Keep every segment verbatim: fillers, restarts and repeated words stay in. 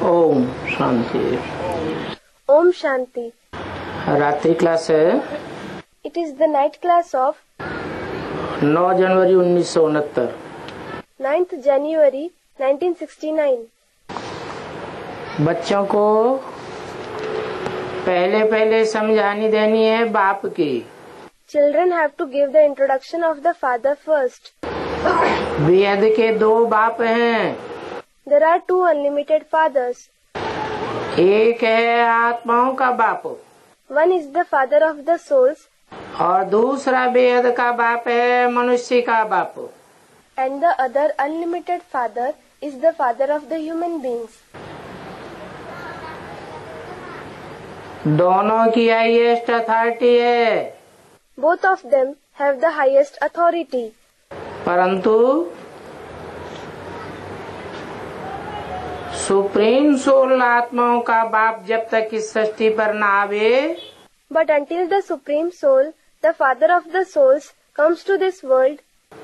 ओम शांति। ओम शांति। रात्रि क्लास है। It is the night class of नौ जनवरी उन्नीस सौ उनहत्तर, ninth January nineteen sixty nine. बच्चों को पहले पहले समझानी देनी है बाप की। Children have to give the introduction of the father first. बेहद के दो बाप हैं। There are two unlimited fathers. एक है आत्माओं का बाप, one is the father of the souls, और दूसरा बेहद का बाप है मनुष्य का बाप। And the other unlimited father is the father of the human beings. दोनों की हाईएस्ट अथॉरिटी है। Both of them have the highest authority. परंतु सुप्रीम सोल आत्माओं का बाप जब तक इस सृष्टि पर न आवे, but until the supreme soul the father of the souls comes to this world,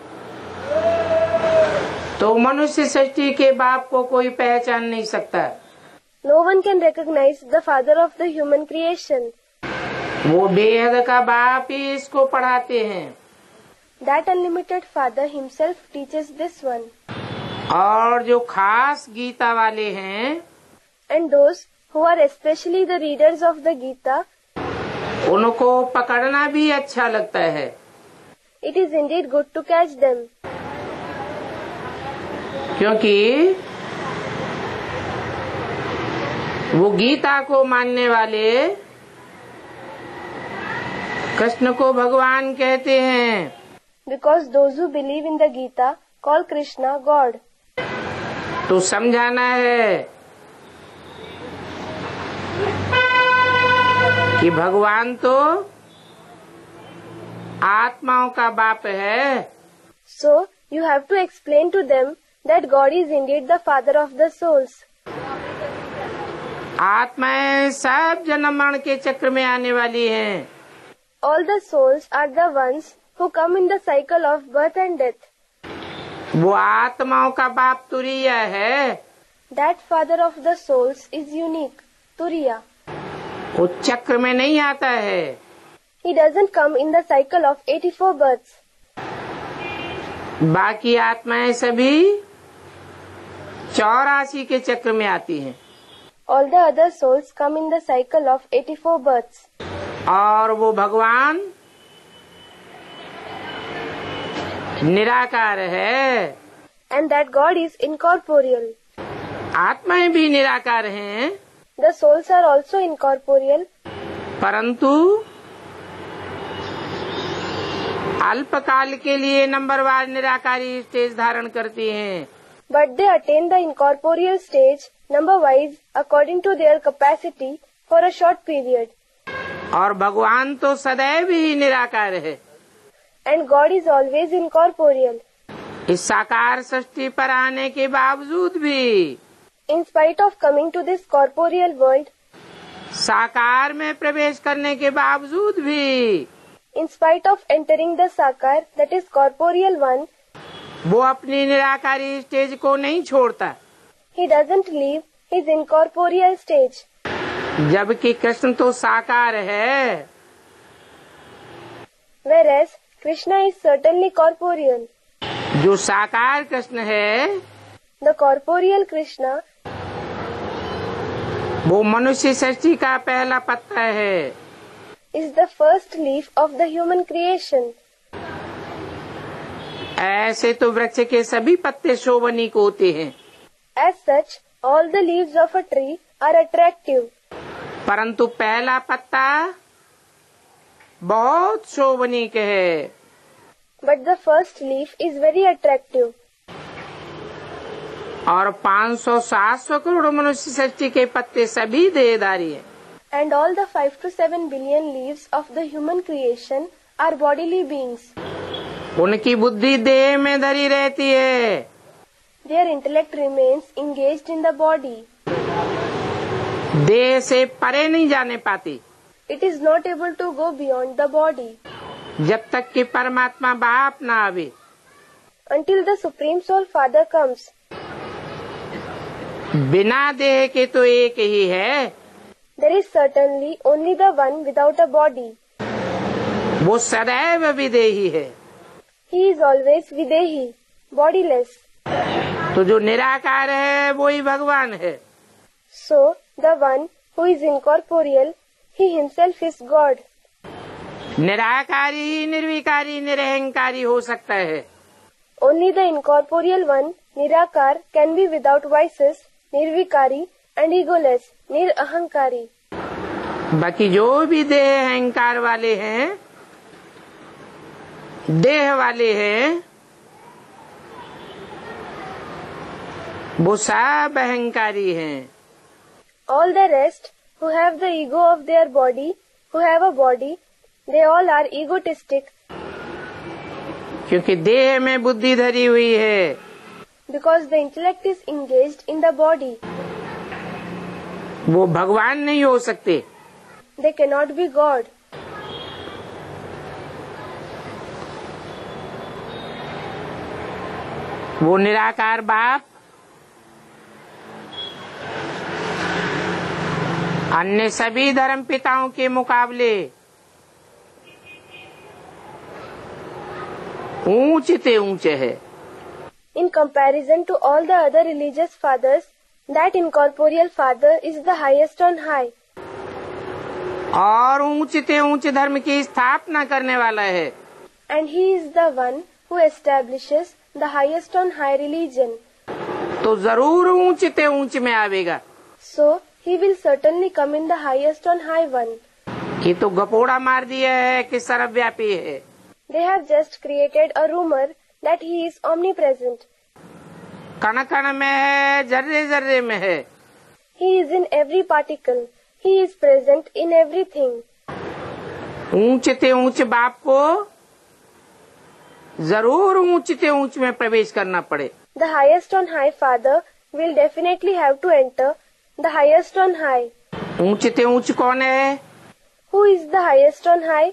तो मनुष्य सृष्टि के बाप को कोई पहचान नहीं सकता। No one can recognise the father of the human creation. वो बेहद का बाप ही इसको पढ़ाते हैं। That unlimited father himself teaches this one. और जो खास गीता वाले हैं, and those who are specially the readers of the Gita, उनको पकड़ना भी अच्छा लगता है। It is indeed good to catch them, क्योंकि वो गीता को मानने वाले कृष्ण को भगवान कहते हैं। Because those who believe in the Gita call Krishna God. तो समझाना है कि भगवान तो आत्माओं का बाप है। So you have to explain to them that God is indeed the father of the souls. आत्माएं सब जन्म मरण के चक्र में आने वाली हैं। All the souls are the ones who come in the cycle of birth and death. वो आत्माओं का बाप तुरिया है। That father of the souls is unique, तुरिया। वो चक्र में नहीं आता है। He doesn't come in the cycle of eighty-four births. बाकी आत्माएं सभी चौरासी के चक्र में आती हैं। All the other souls come in the cycle of eighty-four births. और वो भगवान निराकार है। And that God is incorporeal. आत्माएं भी निराकार हैं, The souls are also incorporeal. परंतु अल्पकाल के लिए नंबरवार निराकारी स्टेज धारण करती हैं। But they attain the incorporeal stage number wise according to their capacity for a short period. और भगवान तो सदैव ही निराकार है। And God is always incorporeal. इस साकार सृष्टि पर आने के बावजूद भी, In spite of coming to this corporeal world, साकार में प्रवेश करने के बावजूद भी, in spite of entering the sakar, that is corporeal one, वो अपनी निराकारी स्टेज को नहीं छोड़ता। he doesn't leave his incorporeal stage. जबकि कृष्ण तो साकार है। Whereas Krishna is certainly corporeal. जो साकार कृष्ण है, The corporeal Krishna, वो मनुष्य सृष्टि का पहला पत्ता है। is the first leaf of the human creation. ऐसे तो वृक्ष के सभी पत्ते शोभनीक होते हैं, As such, all the leaves of a tree are attractive. परंतु पहला पत्ता बहुत शोभनीक है। But the first leaf is very attractive. और पाँच सौ सात सौ करोड़ मनुष्य सृष्टि के पत्ते सभी देहधारी हैं। And all the five to seven billion leaves of the human creation are bodily beings. उनकी बुद्धि देह में धरी रहती है। Their intellect remains engaged in the body. देह से परे नहीं जाने पाती। It is not able to go beyond the body. जब तक कि परमात्मा बाप ना आवे। Until the Supreme Soul Father comes. बिना देह के तो एक ही है, There is certainly only the one without a body. वो सदैव विदेही है। He is always Videhi, bodiless. तो जो निराकार है वो ही भगवान है। So, the one who is incorporeal, he himself is God. निराकारी, निर्विकारी, निरहंकारी हो सकता है। Only the incorporeal one, Nirakar, can be without vices, Nirvikari, and egoless, Nirahankari. बाकी जो भी देह अहंकार वाले हैं, देह वाले हैं, वो सब अहंकारी हैं। All the rest, who have the ego of their body, who have a body, they all are egotistic. क्योंकि देह में बुद्धि धरी हुई है। Because the intellect is engaged in the body. वो भगवान नहीं हो सकते। They cannot be God. वो निराकार बाप अन्य सभी धर्म पिताओं के मुकाबले ऊंचते ऊंचे है। In comparison to all the other religious fathers, that incorporeal father is the highest on high. और ऊंचते ऊंचे धर्म की स्थापना करने वाला है। And he is the one who establishes the highest on high religion. तो जरूर ऊंचते ऊंच में आवेगा। So, he will certainly come in the highest on high one. ये तो गपोड़ा मार दिया है कि सर्वव्यापी है। They have just created a rumor that he is omnipresent. कण कण में है, जर्रे जर्रे में है। He is in every particle. He is present in everything. ऊंचते ऊंच बाप को जरूर ऊंचते ऊंच में प्रवेश करना पड़े। The highest on high father will definitely have to enter the highest on high. ऊंचते ऊंच कौन है? Who is the highest on high?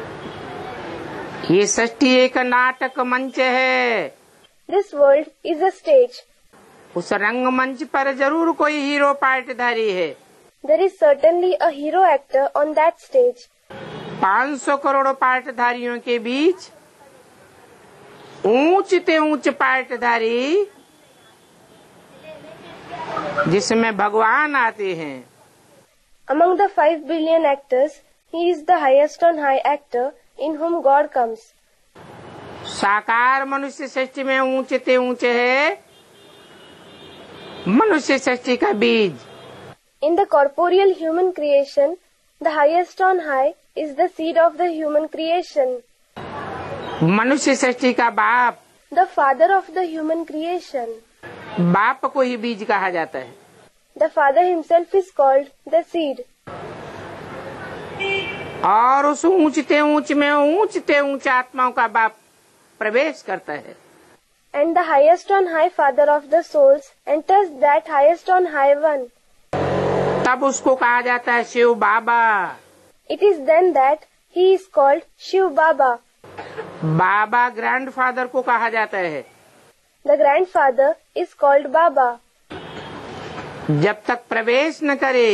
ये सृष्टि एक नाटक मंच है। This world is a stage. उस रंग मंच पर जरूर कोई हीरो पार्टधारी है। There is certainly a hero actor on that stage. पाँच सौ करोड़ पार्टधारियों के बीच ऊंचते ऊंच पार्टधारी जिसमें भगवान आते हैं। Among the five billion actors, he is the highest on high actor in whom God comes. साकार मनुष्य सृष्टि में ऊंचते ऊंचे है मनुष्य सृष्टि का बीज। In the corporeal human creation, the highest on high is the seed of the human creation. मनुष्य सृष्टि का बाप, The father of the human creation. बाप को ही बीज कहा जाता है। The father himself is called the seed. और उस ऊंचते ऊंच में ऊंचते ऊंच आत्माओं का बाप प्रवेश करता है। And the highest on high father of the souls enters that highest on high one. तब उसको कहा जाता है Shiv Baba. It is then that he is called Shiv Baba. बाबा ग्रैंडफादर को कहा जाता है। The grandfather is called Baba. जब तक प्रवेश न करे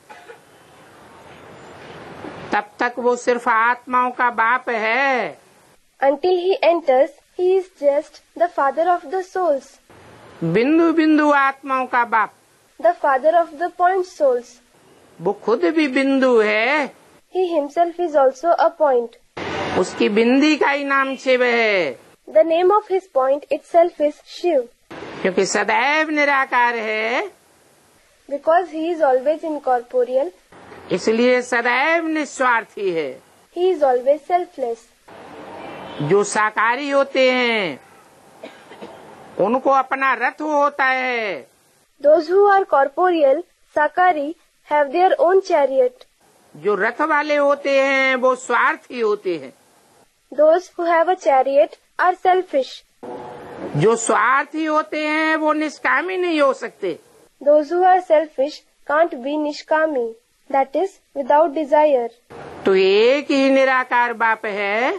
तब तक वो सिर्फ आत्माओं का बाप है। Until he enters, he is just the father of the souls, बिंदु बिंदु आत्माओं का बाप। the father of the point souls. वो खुद भी बिंदु है। He himself is also a point. उसकी बिंदी का ही नाम शिव है। The name of his point itself is Shiv. क्योंकि सदैव निराकार है Because he is always incorporeal, इसलिए सदैव निस्वार्थी है। he is always selfless. जो साकारी होते हैं उनको अपना रथ होता है। Those who are corporeal, Sakari, have their own chariot. जो रथ वाले होते हैं वो स्वार्थी होते हैं। Those who have a chariot are selfish. जो स्वार्थी होते हैं वो निष्कामी नहीं हो सकते। Those who are selfish can't be nishkami, that is, without desire. तो एक ही निराकार बाप है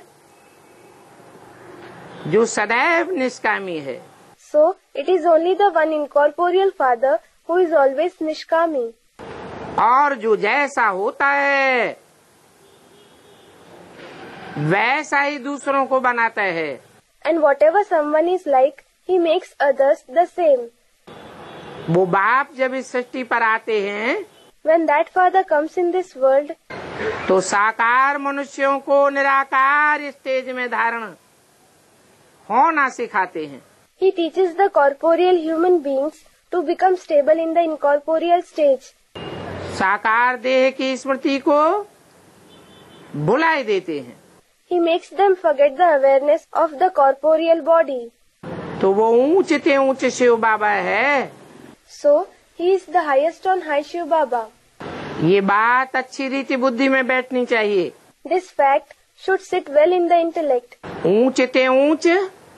जो सदैव निष्कामी है। So, it is only the one incorporeal father who is always Nishkami. और जो जैसा होता है वैसा ही दूसरों को बनाता है. And whatever someone is like, he makes others the same. वो बाप जब इस सृष्टि पर आते हैं When that father comes in this world, तो साकार मनुष्यों को निराकार स्टेज में धारण होना सिखाते हैं. he teaches the corporeal human beings to become stable in the incorporeal stage. साकार देह की स्मृति को भुला देते हैं. He makes them forget the awareness of the corporeal body. तो वो ऊंचे ते ऊंचे शिव बाबा है. So, he is the highest on high Shiv Baba. ये बात अच्छी रीति बुद्धि में बैठनी चाहिए. This fact should sit well in the intellect. ऊंचे ते ऊंचे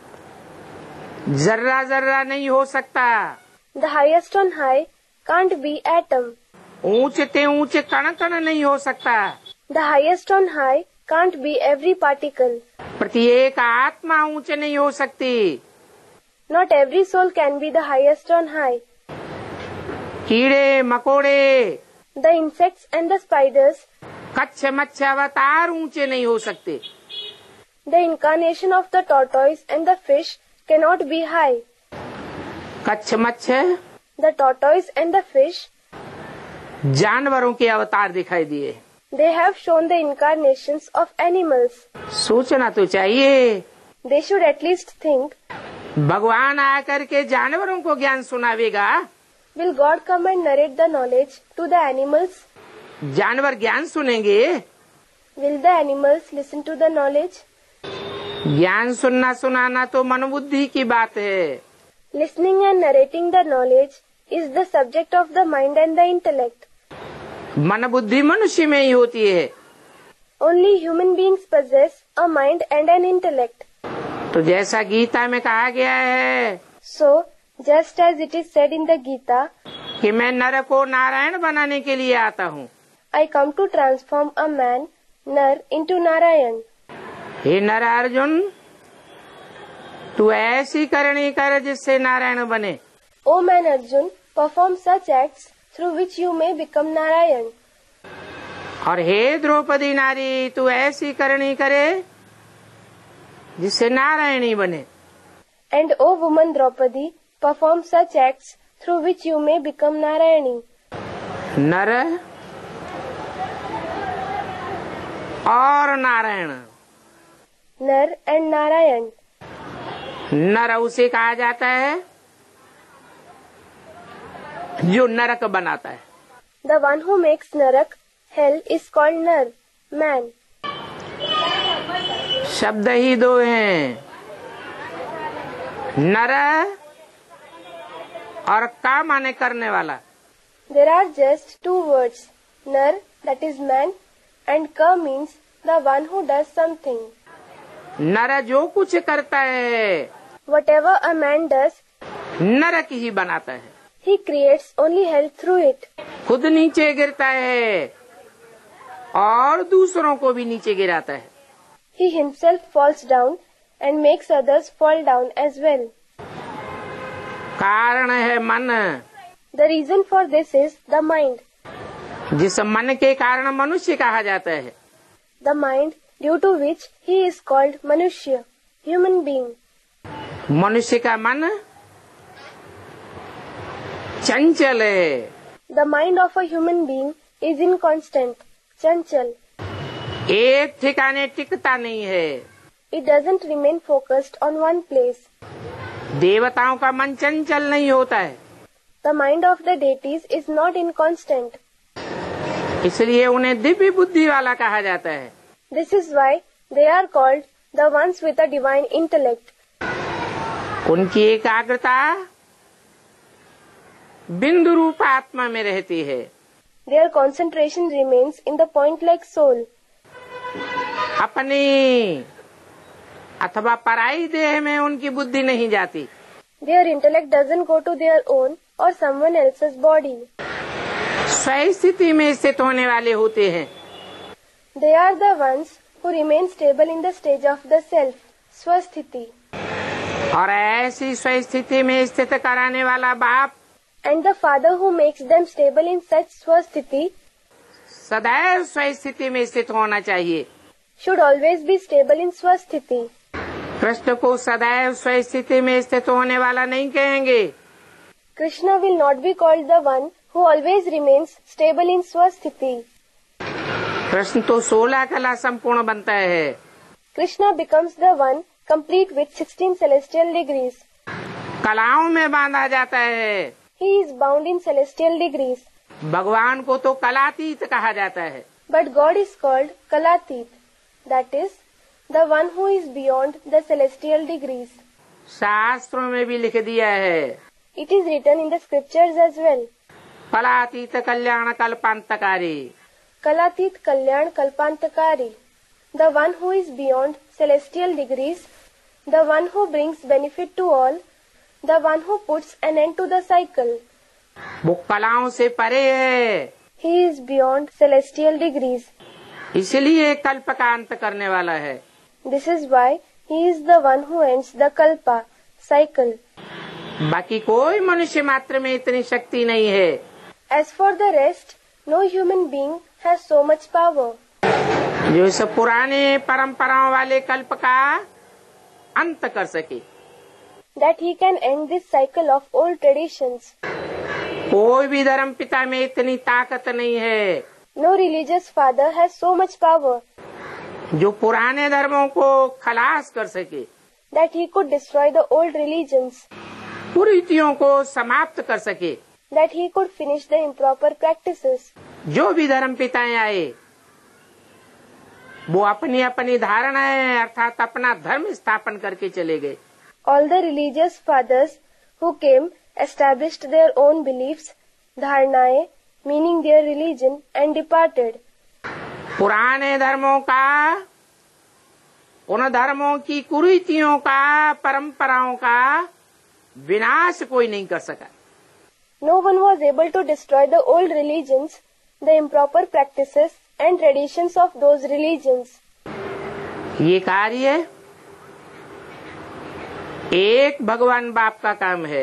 जर्रा जर्रा नहीं हो सकता. The highest on high can't be atom. ऊंचे ते ऊंचे कण कण नहीं हो सकता. The highest on high can't be every particle. प्रत्येक आत्मा ऊंचे नहीं हो सकती. Not every soul can be the highest on high. कीड़े मकोड़े The insects and the spiders, Kutch मच्छ अवतार ऊंचे नहीं हो सकते. the incarnation of the tortoise and the fish cannot be high. Kutch मच्छ The tortoise and the fish, जानवरों के अवतार दिखाई दिए. they have shown the incarnations of animals. सोचना तो चाहिए. They should at least think, भगवान आकर के जानवरों को ज्ञान सुनावेगा. will God come and narrate the knowledge to the animals? जानवर ज्ञान सुनेंगे. Will the animals listen to the knowledge? ज्ञान सुनना सुनाना तो मनोबुद्धि की बात है. Listening and narrating the knowledge is the subject of the mind and the intellect. मन बुद्धि मनुष्य में ही होती है. Only human beings possess a mind and an intellect. तो जैसा गीता में कहा गया है So, just as it is said in the Gita, कि मैं नर को नारायण बनाने के लिए आता हूँ. I come to transform a man, Nar, into Narayan. हे नर अर्जुन, तू ऐसी करनी कर जिससे नारायण बने. O man Arjun, perform such acts through which you may become Narayan. और हे द्रौपदी नारी, तू ऐसी करनी करे जिससे नारायणी बने. And O woman Draupadi, perform such acts through which you may become Narayani. नर और नारायण. Nar and Narayan. नर उसे कहा जाता है जो नरक बनाता है. The one who makes Narak, hell, is called Nar, man. शब्द ही दो हैं, नर और का माने करने वाला. There are just two words, Nar, that is man, and Ka means the one who does something. नर जो कुछ करता है Whatever a man does, नरक ही बनाता है. he creates only hell through it. खुद नीचे गिरता है और दूसरों को भी नीचे गिराता है. He himself falls down and makes others fall down as well. कारण है मन. The reason for this is the mind. जिस मन के कारण मनुष्य कहा जाता है. The mind due to which he is called Manushya, human being. मनुष्य का मन चंचल है. The mind of a human being is inconstant, chanchal. एक ठिकाने टिकता नहीं है. It doesn't remain focused on one place. देवताओं का मन चंचल नहीं होता है. The mind of the deities is not inconstant. इसलिए उन्हें दिव्य बुद्धि वाला कहा जाता है. This is why they are called the ones with a divine intellect. उनकी एकाग्रता बिंदु रूप आत्मा में रहती है. Their concentration remains in the point-like soul. अपनी अथवा पराई देह में उनकी बुद्धि नहीं जाती. Their intellect doesn't go to their own or someone else's body. स्वस्थिति में स्थित होने वाले होते हैं. They are the ones who remain stable in the stage of the self, swasthiti. और ऐसी स्वस्थिति में स्थित कराने वाला बाप and the father who makes them stable in such swasthiti सदैव स्वस्थिति में स्थित होना चाहिए। should always be stable in swasthiti. Krishna को सदैव स्वस्थिति में स्थित होने वाला नहीं कहेंगे। Krishna will not be called the one who always remains stable in swasthiti. Krishna तो सोलह कला संपूर्ण बनता है। Krishna becomes the one complete with sixteen celestial degrees. कलाओं में बांधा जाता है। He is bound in celestial degrees. भगवान को तो कलातीत कहा जाता है। But God is called Kalatit, that is, the one who is beyond the celestial degrees. शास्त्रों में भी लिख दिया है। It is written in the scriptures as well. कलातीत Kalyan कल्पांतकारी। Kalatit Kalyan Kalpantakari, the one who is beyond celestial degrees, the one who brings benefit to all, the one who puts an end to the cycle. वो कलाओं से परे है, He is beyond celestial degrees. इसलिए कल्प का अंत करने वाला है। This is why he is the one who ends the kalpa, cycle. बाकी कोई मनुष्य मात्र में इतनी शक्ति नहीं है। As for the rest, no human being has so much power जो इस पुराने परंपराओं वाले कल्प का अंत कर सके। that he can end this cycle of old traditions. कोई भी धर्म पिता में इतनी ताकत नहीं है No religious father has so much power जो पुराने धर्मों को खलास कर सके, that he could destroy the old religions, कुरीतियों को समाप्त कर सके। that he could finish the improper practices. जो भी धर्म पिताएं आए वो अपनी अपनी धारणाएं अर्थात अपना धर्म स्थापन करके चले गए। All the religious fathers who came established their own beliefs, dharnae, meaning their religion, and departed. पुराने धर्मों का, उन धर्मों की कुरीतियों का, परंपराओं का विनाश कोई नहीं कर सका। No one was able to destroy the old religions, the improper practices, and traditions of those religions. ये कार्य एक भगवान बाप का काम है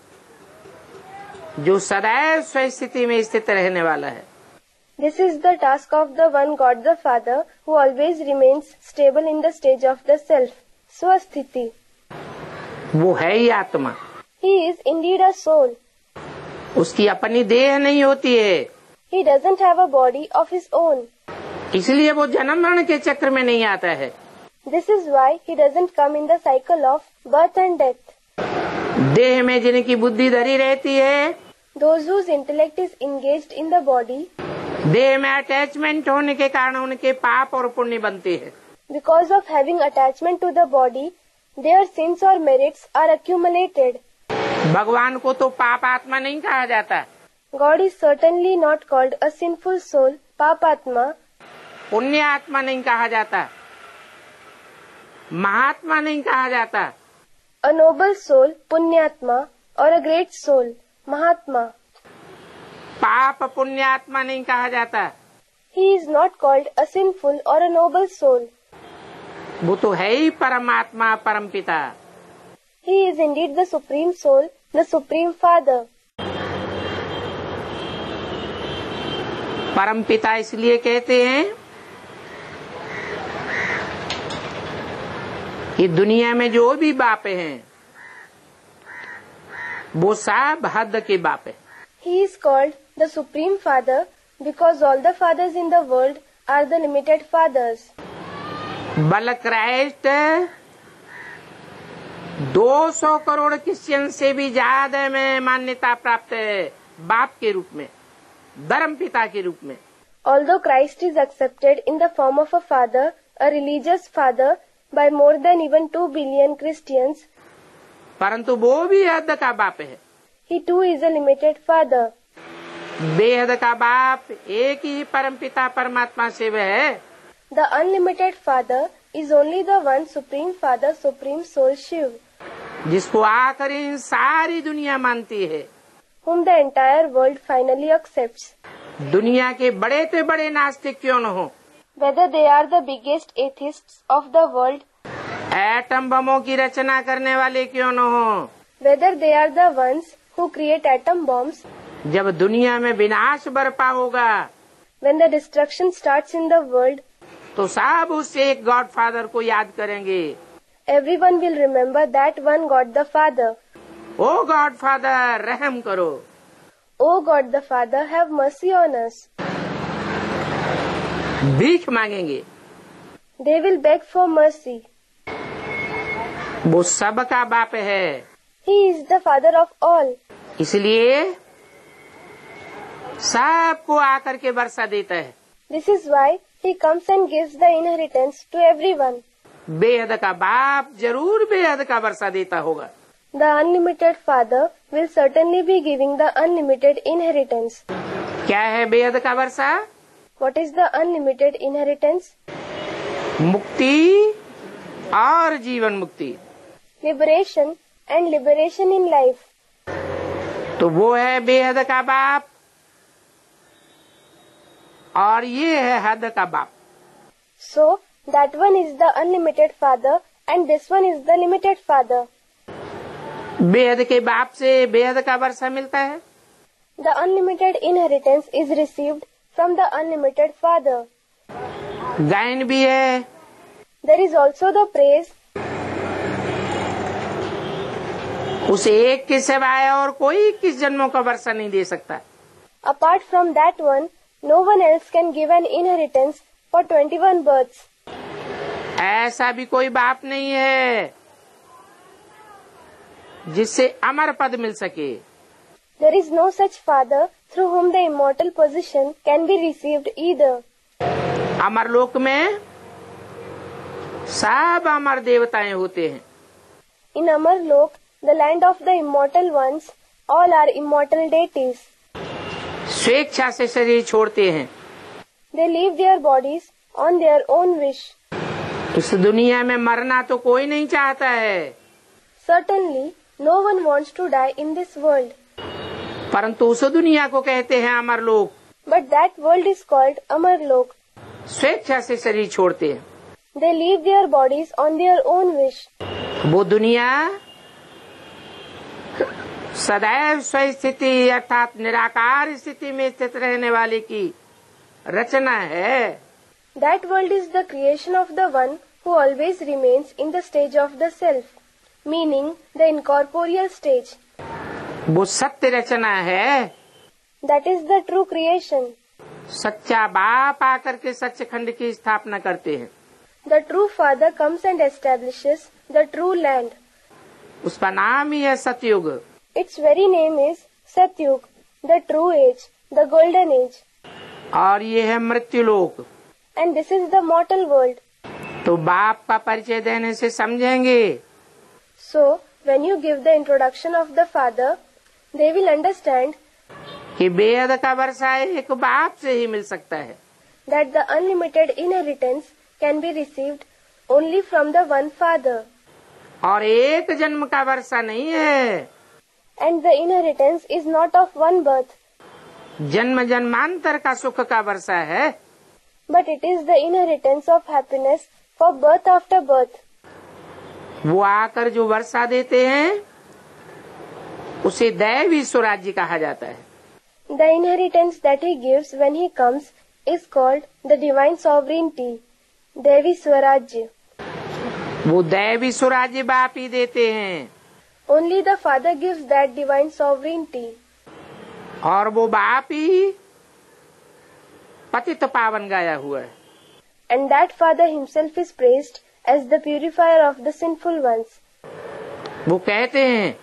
जो सदैव स्वस्थिति में स्थित रहने वाला है। This is the task of the one God the Father who always remains stable in the stage of the self, swasthiti. वो है ही आत्मा। He is indeed a soul. उसकी अपनी देह नहीं होती है, He doesn't have a body of his own. इसलिए वो जन्म मरण के चक्र में नहीं आता है। This is why he doesn't come in the cycle of birth and death. देह में जिनकी बुद्धि धरी रहती है, Those whose intellect is engaged in the body, देह में अटैचमेंट होने के कारण उनके पाप और पुण्य बनते हैं। because of having attachment to the body, their sins or merits are accumulated. भगवान को तो पाप आत्मा नहीं कहा जाता, God is certainly not called a sinful soul, Papatma. पुण्य आत्मा नहीं कहा जाता, महात्मा नहीं कहा जाता। A noble soul, Punyatma, or a great soul, Mahatma. पाप पुण्य आत्मा नहीं कहा जाता, He is not called a sinful or a noble soul. वो तो है ही परमात्मा परमपिता। He is indeed the supreme soul, the supreme father. परमपिता इसलिए कहते हैं कि दुनिया में जो भी बाप हैं वो सब हद के बाप हैं। He is called the supreme father because all the fathers in the world are the limited fathers. बल क्राइस्ट दो सौ करोड़ क्रिश्चियन से भी ज्यादा में मान्यता प्राप्त है बाप के रूप में, धर्म पिता के रूप में। Although Christ is accepted in the form of a father, a religious father, by more than even two billion Christians, परंतु वो भी हद का बाप है। he too is a limited father. बेहद का बाप एक ही परम पिता परमात्मा शिव है। The unlimited father is only the one supreme father, supreme soul Shiv, जिसको आखिरी सारी दुनिया मानती है। whom the entire world finally accepts. दुनिया के बड़े से बड़े नास्तिक क्यों न हो, Whether they are the biggest atheists of the world, atom बमों की रचना करने वाले क्यों न हो, whether they are the ones who who create atom bombs, जब दुनिया में विनाश बरपा होगा, when the destruction starts in the world, तो सब उस एक गॉड फादर को याद करेंगे। everyone will remember that one God the Father. O God father रहम करो। O God the Father, have mercy on us. भीख मांगेंगे। They will beg for mercy. वो सबका बाप है, He is the Father of all. इसलिए सबको आकर के वर्षा देता है। This is why He comes and gives the inheritance to everyone. बेहद का बाप जरूर बेहद का वर्षा देता होगा। The unlimited Father will certainly be giving the unlimited inheritance. क्या है बेहद का वर्षा? What is the unlimited inheritance? मुक्ति और जीवन मुक्ति। Liberation and liberation in life. तो वो है बेहद का बाप और ये है हद का बाप। So, that one is the unlimited Father and this one is the limited Father. बेहद के बाप से बेहद का वर्षा मिलता है। The unlimited inheritance is received from the unlimited Father. गायन भी है। There is also the praise. उस एक के सिवाय और कोई किस जन्मों का वर्षा नहीं दे सकता। Apart from that one, no one else can give an inheritance for twenty-one births. ऐसा भी कोई बाप नहीं है जिससे अमर पद मिल सके। There is no such Father through whom the immortal position can be received either. अमर लोक में सब अमर देवताएं होते हैं। In Amarlok, the land of the immortal ones, all are immortal deities. स्वेच्छा से शरीर छोड़ते हैं। They leave their bodies on their own wish. इस दुनिया में मरना तो कोई नहीं चाहता है, Certainly, no one wants to die in this world. परंतु उस दुनिया को कहते हैं अमर लोक। But that world is called Amarlok. स्वेच्छा से शरीर छोड़ते हैं। They leave their bodies on their own wish. वो दुनिया सदैव स्वस्थिति अर्थात निराकार स्थिति में स्थित रहने वाले की रचना है। That world is the creation of the one who always remains in the stage of the self, meaning the incorporeal stage. वो सत्य रचना है। That is the true creation. सच्चा बाप आकर के सच्चखंड की स्थापना करते हैं। The true Father comes and establishes the true land. उसका नाम ही है सतयुग। Its very name is Satyug, the true age, the golden age. और ये है मृत्युलोक। And this is the mortal world. तो बाप का परिचय देने से समझेंगे So, when you give the introduction of the Father, they will understand कि बेहद का वर्षा एक बाप से ही मिल सकता है। that the unlimited inheritance can be received only from the one Father. और एक जन्म का वर्षा नहीं है, And the inheritance is not of one birth, जन्म जन्मांतर का सुख का वर्षा है। but it is the inheritance of happiness for birth after birth. वो आकर जो वर्षा देते हैं उसे दैवी स्वराज्य कहा जाता है। The inheritance that he gives when he comes is called the divine sovereignty, Devi Swarajya. वो दैवी स्वराज्य बाप ही देते हैं Only the Father gives that divine sovereignty. और वो बाप ही पतित पावन गाया हुआ है। And that Father himself is praised as the purifier of the sinful ones. वो कहते हैं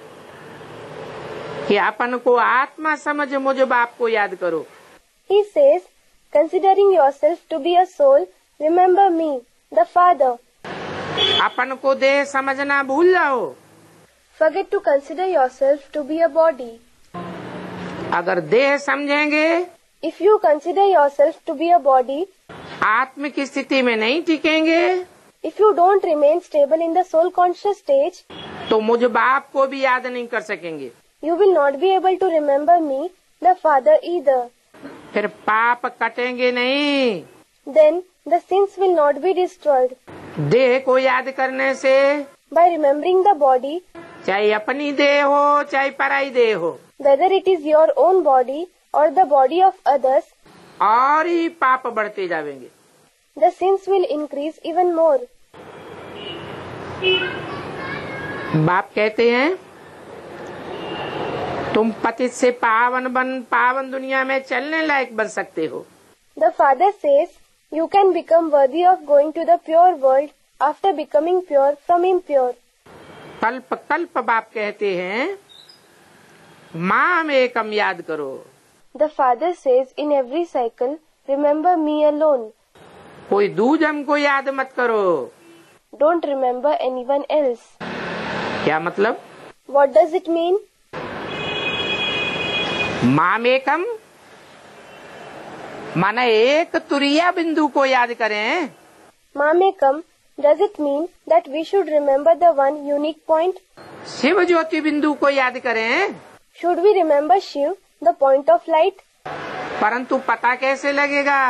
कि अपन को आत्मा समझ मुझ बाप को याद करो। He says, considering yourself to be a soul, remember me, the Father. अपन को देह समझना भूल जाओ। Forget to consider yourself to be a body. अगर देह समझेंगे, If you consider yourself to be a body, आत्म की स्थिति में नहीं टिकेंगे, if you don't remain stable in the soul conscious stage, तो मुझ बाप को भी याद नहीं कर सकेंगे। you will not be able to remember me, the Father either. फिर पाप कटेंगे नहीं। Then the sins will not be destroyed. देह को याद करने से By remembering the body, चाहे अपनी देह हो चाहे पराई देह हो, whether it is your own body or the body of others, और ही पाप बढ़ते जाएंगे। the sins will increase even more. बाप कहते हैं तुम पतित से पावन बन पावन दुनिया में चलने लायक बन सकते हो। The father says, you can become worthy of going to the pure world after becoming pure from impure. कल्प कल्प बाप कहते हैं माम एकम याद करो। The father says in every cycle, remember me alone. कोई दूजम को याद मत करो। Don't remember anyone else. क्या मतलब? What does it mean? माम एकम माना एक तुरिया बिंदु को याद करें। Mamekam, does it mean that we should remember the one unique point? Shiv ज्योति बिंदु को याद करें। Should we remember Shiv, the point of light? परंतु पता कैसे लगेगा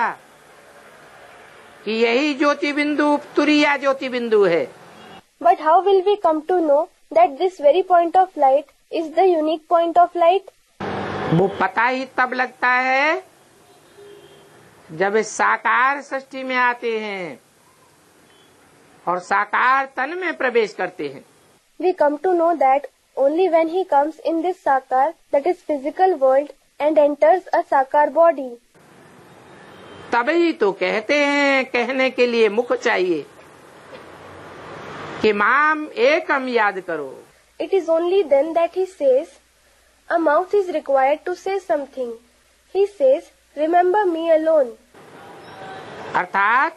कि यही ज्योति बिंदु तुरिया ज्योति बिंदु है? But how will we come to know that this very point of light is the unique point of light? वो पता ही तब लगता है जब इस साकार सृष्टि में आते हैं और साकार तन में प्रवेश करते हैं। We come to know that only when he comes in this sakar, that is physical world, and enters a sakar body. तभी तो कहते हैं, कहने के लिए मुख चाहिए कि माम एकम याद करो। It is only then that he says, a mouth is required to say something. He says, remember me alone. अर्थात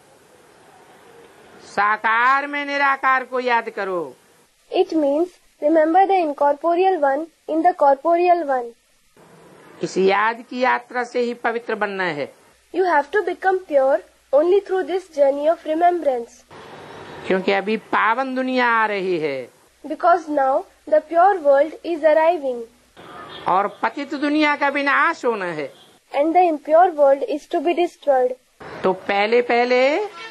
साकार में निराकार को याद करो। It means remember the incorporeal one in the corporeal one. इस याद की यात्रा से ही पवित्र बनना है। You have to become pure only through this journey of remembrance. क्योंकि अभी पावन दुनिया आ रही है Because now the pure world is arriving और पतित दुनिया का विनाश होना है। and the impure world is to be destroyed. तो पहले पहले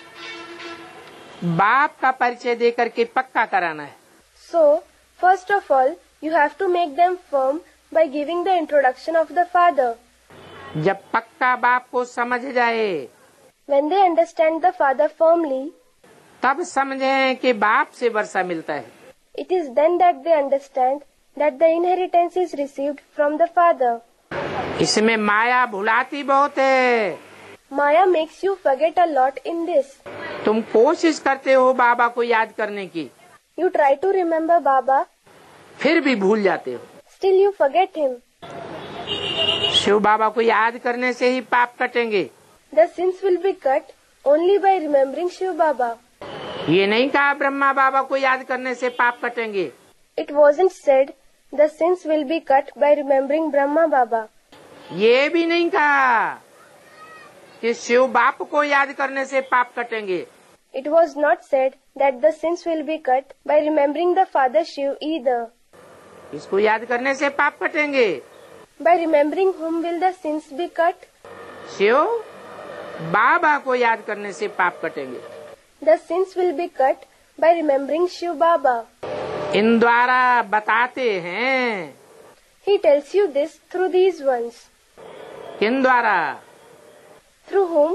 बाप का परिचय देकर के पक्का कराना है। So, first of all, you have to make them firm by giving the introduction of the Father. जब पक्का बाप को समझ जाए When they understand the Father firmly, तब समझें कि बाप से वर्षा मिलता है। it is then that they understand that the inheritance is received from the Father. इसमें माया भुलाती बहुत है। Maya makes you forget a lot in this. तुम कोशिश करते हो बाबा को याद करने की, You try to remember Baba, फिर भी भूल जाते हो। still you forget him. Shiv बाबा को याद करने से ही पाप कटेंगे। The sins will be cut only by remembering Shiv Baba. ये नहीं कहा ब्रह्मा बाबा को याद करने से पाप कटेंगे। It wasn't said the sins will be cut by remembering Brahma Baba. ये भी नहीं कहा कि शिव बाप को याद करने से पाप कटेंगे। It was not said that the sins will be cut by remembering the Father Shiv either. इसको याद करने से पाप कटेंगे। By remembering whom will the sins be cut? Shiv बाबा को याद करने से पाप कटेंगे। The sins will be cut by remembering Shiv Baba. इन द्वारा बताते हैं। He tells you this through these ones. इन द्वारा Through whom?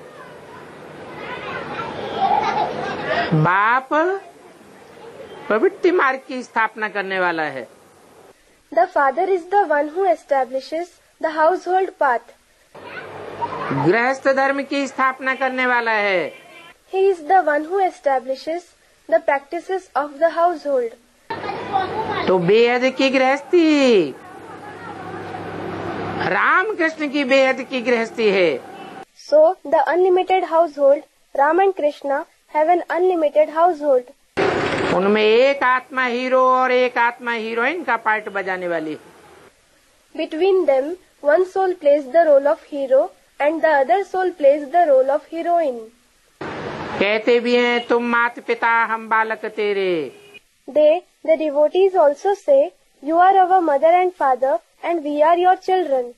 बाप प्रवृत्ति मार्ग की स्थापना करने वाला है। The Father is the one who establishes the household path. गृहस्थ धर्म की स्थापना करने वाला है। He is the one who establishes the practices of the household. तो बेहद की गृहस्थी राम कृष्ण की बेहद की गृहस्थी है। So the unlimited household, Ram and Krishna have an unlimited household. उनमें एक आत्मा हीरो और एक आत्मा हीरोइन का पार्ट बजाने वाली है। Between them, one soul plays the role of hero and the other soul plays the role of heroine. कहते भी हैं तुम मात पिता हम बालक तेरे। They, the devotees also say, you are our mother and father and we are your children.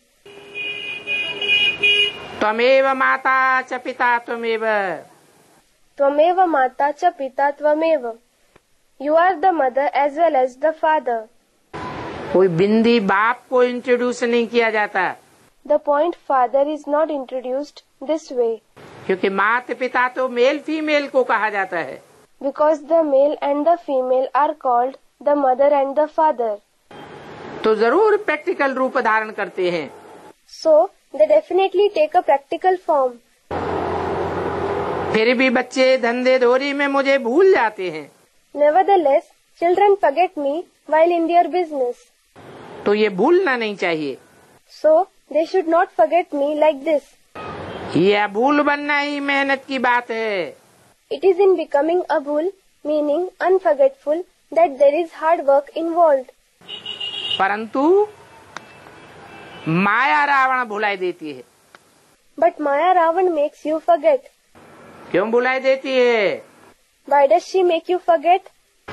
त्वमेव माता च पिता त्वमेव। Tvameva mata cha pita tvameva. You are the mother as well as the father. कोई बिंदी बाप को इंट्रोड्यूस नहीं किया जाता, The point father is not introduced this way क्योंकि माता पिता तो मेल फीमेल को कहा जाता है, because the male and the female are called the mother and the father. तो जरूर प्रैक्टिकल रूप धारण करते हैं। So they definitely take a practical form. फिर भी बच्चे धंधे धोरी में मुझे भूल जाते हैं, Nevertheless, children forget me while in their business. तो ये भूलना नहीं चाहिए। So they should not forget me like this. यह भूल बनना ही मेहनत की बात है। It is in becoming a bhul, meaning unforgetful, that there is hard work involved. परंतु माया रावण भुलाई देती है। But Maya Ravan makes you forget. क्यों भुलाई देती है? Why does she make you forget?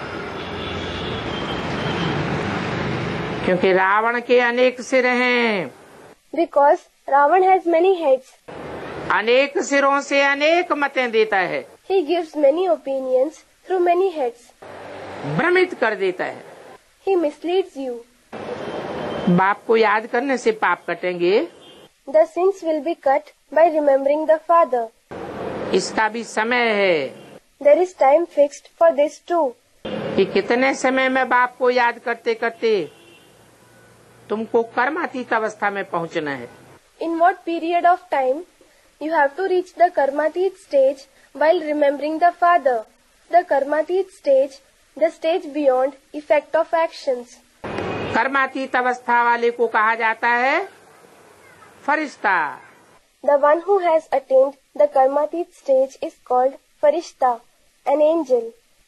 क्योंकि रावण के अनेक सिर हैं, Because Ravan has many heads. अनेक सिरों से अनेक मतें देता है, He gives many opinions through many heads. भ्रमित कर देता है। He misleads you. बाप को याद करने से पाप कटेंगे, The sins will be cut by remembering the father. इसका भी समय है There is time fixed for this too. कि कितने समय में बाप को याद करते करते तुमको कर्मातीत अवस्था में पहुंचना है। In what period of time you have to reach the karmatit stage while remembering the father. The karmatit stage, the stage beyond effect of actions. कर्मातीत अवस्था वाले को कहा जाता है फरिश्ता। The one who has attained the karmatit stage is called farishta, an angel.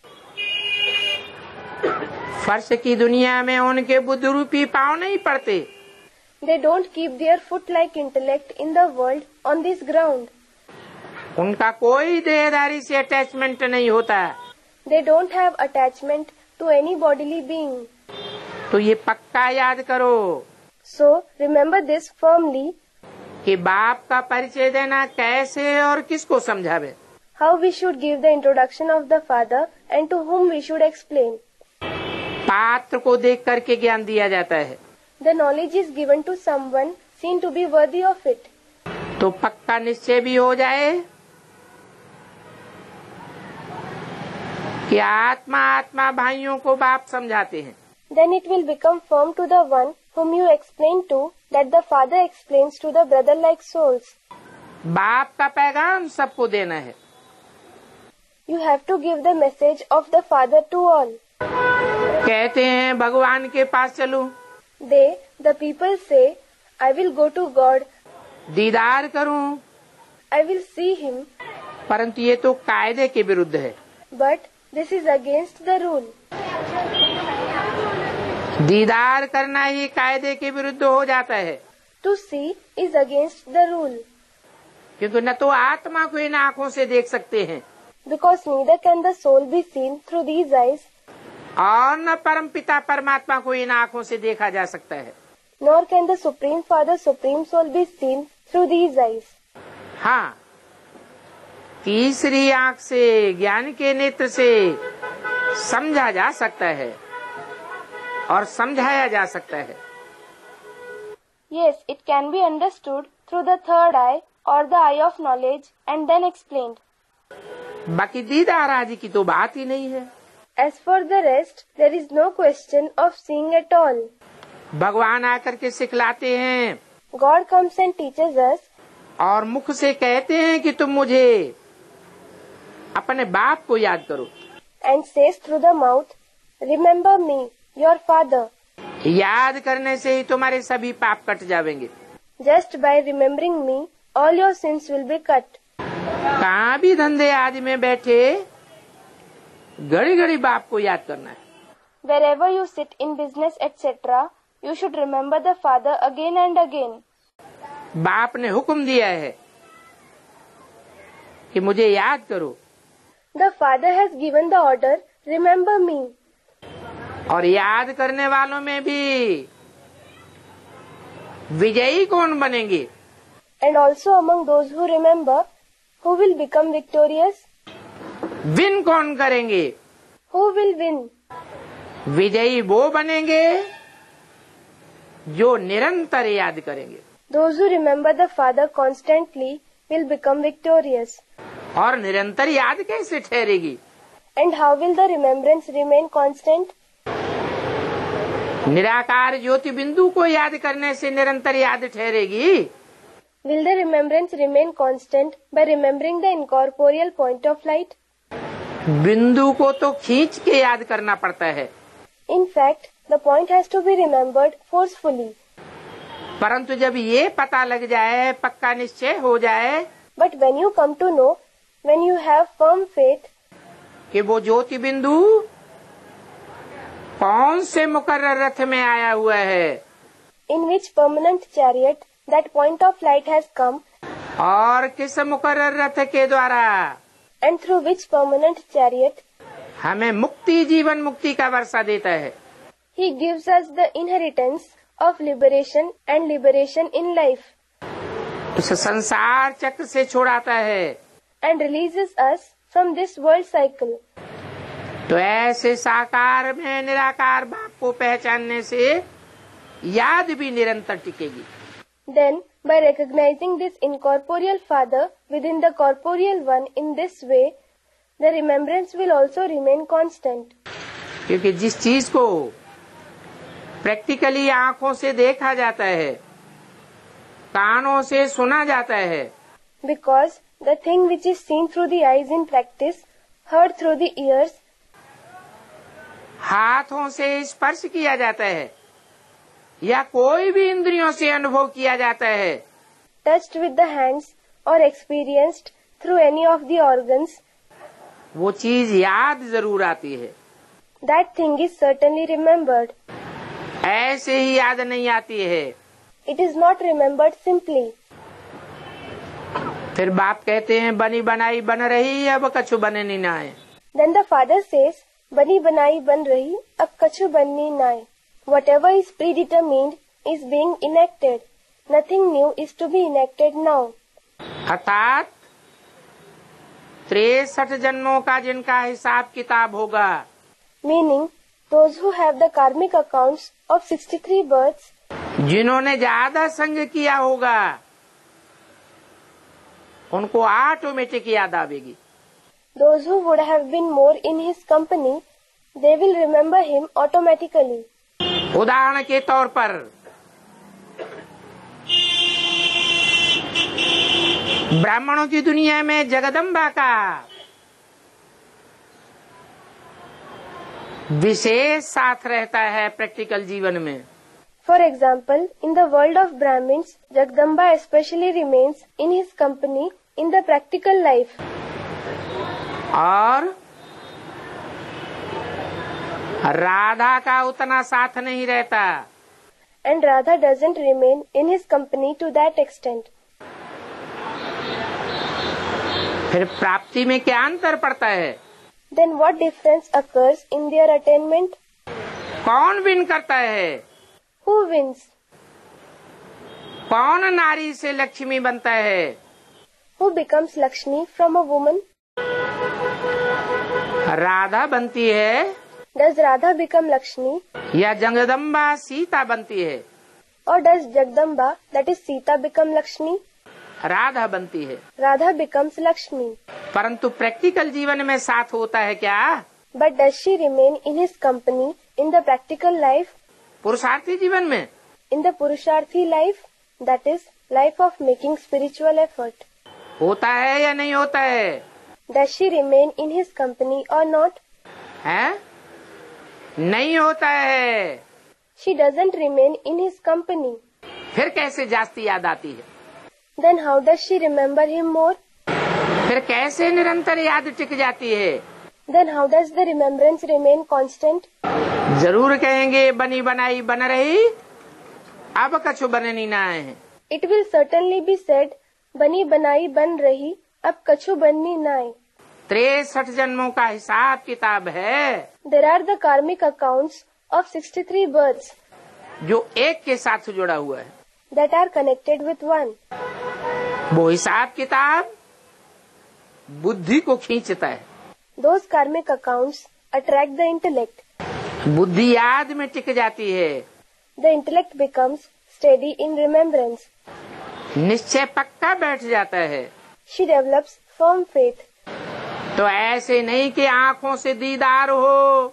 फर्श की दुनिया में उनके बुद्ध रूपी पांव नहीं पड़ते, They don't keep their foot-like intellect in the world on this ground. उनका कोई देहधारी से अटैचमेंट नहीं होता। They don't have attachment to any bodily being. तो ये पक्का याद करो So remember this firmly, कि बाप का परिचय देना कैसे और किसको समझावे। how we should give the introduction of the father and to whom we should explain. पात्र को देख करके ज्ञान दिया जाता है, The knowledge is given to someone seen to be worthy of it. तो पक्का निश्चय भी हो जाए कि आत्मा आत्मा भाइयों को बाप समझाते हैं। Then it will become firm to the one whom you explain to that the father explains to the brother-like souls. बाप का पैगाम सबको देना है। You have to give the message of the father to all. कहते हैं भगवान के पास चलूं, They, the people say, I will go to God, दीदार करूं, I will see him, परंतु ये तो कायदे के विरुद्ध है। but this is against the rule. दीदार करना ही कायदे के विरुद्ध हो जाता है, To see is against the rule, क्योंकि न तो आत्मा को इन आँखों से देख सकते हैं because neither can the soul be seen through these eyes, और न परमपिता परमात्मा को इन आँखों से देखा जा सकता है। nor can the Supreme Father, Supreme Soul be seen through these eyes. हाँ, तीसरी आँख से, ज्ञान के नेत्र से समझा जा सकता है और समझाया जा सकता है। Yes, it can be understood through the third eye or the eye of knowledge and then explained. बाकी दीदार आदि की तो बात ही नहीं है। As for the rest, there is no question of seeing at all. भगवान आकर के सिखलाते हैं God comes and teaches us और मुख से कहते हैं कि तुम मुझे अपने बाप को याद करो। and says through the mouth, remember me, your father. याद करने से ही तुम्हारे सभी पाप कट जाएंगे। Just by remembering me, all your sins will be cut. कहाँ भी धंधे आदि में बैठे घड़ी घड़ी बाप को याद करना है। Wherever you sit in business, et cetera, you should remember the father again and again. बाप ने हुक्म दिया है कि मुझे याद करो, The father has given the order, remember me. और याद करने वालों में भी विजयी कौन बनेंगे? And also among those who remember, who will become victorious? Win कौन करेंगे? Who will win? विजयी वो बनेंगे जो निरंतर याद करेंगे। Those who remember the Father constantly will become victorious. और निरंतर याद कैसे ठहरेगी? And how will the remembrance remain constant? निराकार ज्योति बिंदु को याद करने से निरंतर याद ठहरेगी। Will the remembrance remain constant by remembering the incorporeal point of light? बिंदु को तो खींच के याद करना पड़ता है। In fact, the point has to be remembered forcefully. परंतु जब ये पता लग जाए, पक्का निश्चय हो जाए But when you come to know, when you have firm faith कि वो ज्योति बिंदु कौन से मुकर्रर रथ में आया हुआ है, in which permanent chariot that point of light has come, और किस मुकर्रर रथ के द्वारा and through which permanent chariot हमें मुक्ति, जीवन मुक्ति का वर्षा देता है, he gives us the inheritance of liberation and liberation in life, उस संसार चक्र से छुड़ाता है, and releases us from this world cycle. तो ऐसे साकार में निराकार बाप को पहचानने से याद भी निरंतर टिकेगी। Then, by recognizing this incorporeal Father within the corporeal one in this way, the remembrance will also remain constant. क्योंकि जिस चीज को प्रैक्टिकली आंखों से देखा जाता है, कानों से सुना जाता है, Because the thing which is seen through the eyes in practice, heard through the ears, हाथों से स्पर्श किया जाता है या कोई भी इंद्रियों से अनुभव किया जाता है, touched with the hands or experienced through any of the organs, वो चीज याद जरूर आती है। that thing is certainly remembered. ऐसे ही याद नहीं आती है। It is not remembered simply. फिर बाप कहते हैं बनी बनाई बन रही, अब कछु बने नहीं नाए। Then the Father says, बनी बनाई बन रही, अब कछु बननी नाय. Whatever is predetermined is being enacted. Nothing new is to be enacted now. अर्थात तिरसठ जन्मों का जिनका हिसाब किताब होगा, Meaning, those who have the karmic accounts of sixty-three births, जिन्होंने ज्यादा संग किया होगा, उनको ऑटोमेटिक याद आवेगी। those who would have been more in his company, they will remember him automatically. उदाहरण के तौर पर ब्राह्मणों की दुनिया में जगदम्बा का विशेष साथ रहता है प्रैक्टिकल जीवन में। For example, in the world of Brahmins, Jagdamba especially remains in his company in the practical life. और राधा का उतना साथ नहीं रहता। And Radha doesn't remain in his company to that extent. फिर प्राप्ति में क्या अंतर पड़ता है? Then what difference occurs in their attainment? कौन विन करता है? Who wins? कौन नारी से लक्ष्मी बनता है? Who becomes Lakshmi from a woman? Radha बनती है Does Radha become Lakshmi? या जगदम्बा सीता बनती है? Or does Jagdamba, that is Sita, become Lakshmi? Radha बनती है। Radha becomes Lakshmi. परंतु प्रैक्टिकल जीवन में साथ होता है क्या? But does she remain in his company in the practical life? पुरुषार्थी जीवन में In the Purusharthi life, that is, life of making spiritual effort. होता है या नहीं होता है? Does she remain in his company or not? हैं? नहीं होता है। She doesn't remain in his company. फिर कैसे जास्ती याद आती है? Then how does she remember him more? फिर कैसे निरंतर याद टिक जाती है? Then how does the remembrance remain constant? जरूर कहेंगे बनी बनाई बन रही, अब कछु बननी ना है। It will certainly be said, बनी बनाई बन रही, अब कछु बननी नाय. तिरसठ जन्मों का हिसाब किताब है There are the karmic accounts of sixty-three births जो एक के साथ जुड़ा हुआ है। that are connected with one. वो हिसाब किताब बुद्धि को खींचता है। Those karmic accounts attract the intellect. बुद्धि याद में टिक जाती है, The intellect becomes steady in remembrance. निश्चय पक्का बैठ जाता है। She develops firm faith. तो ऐसे नहीं कि आंखों से दीदार हो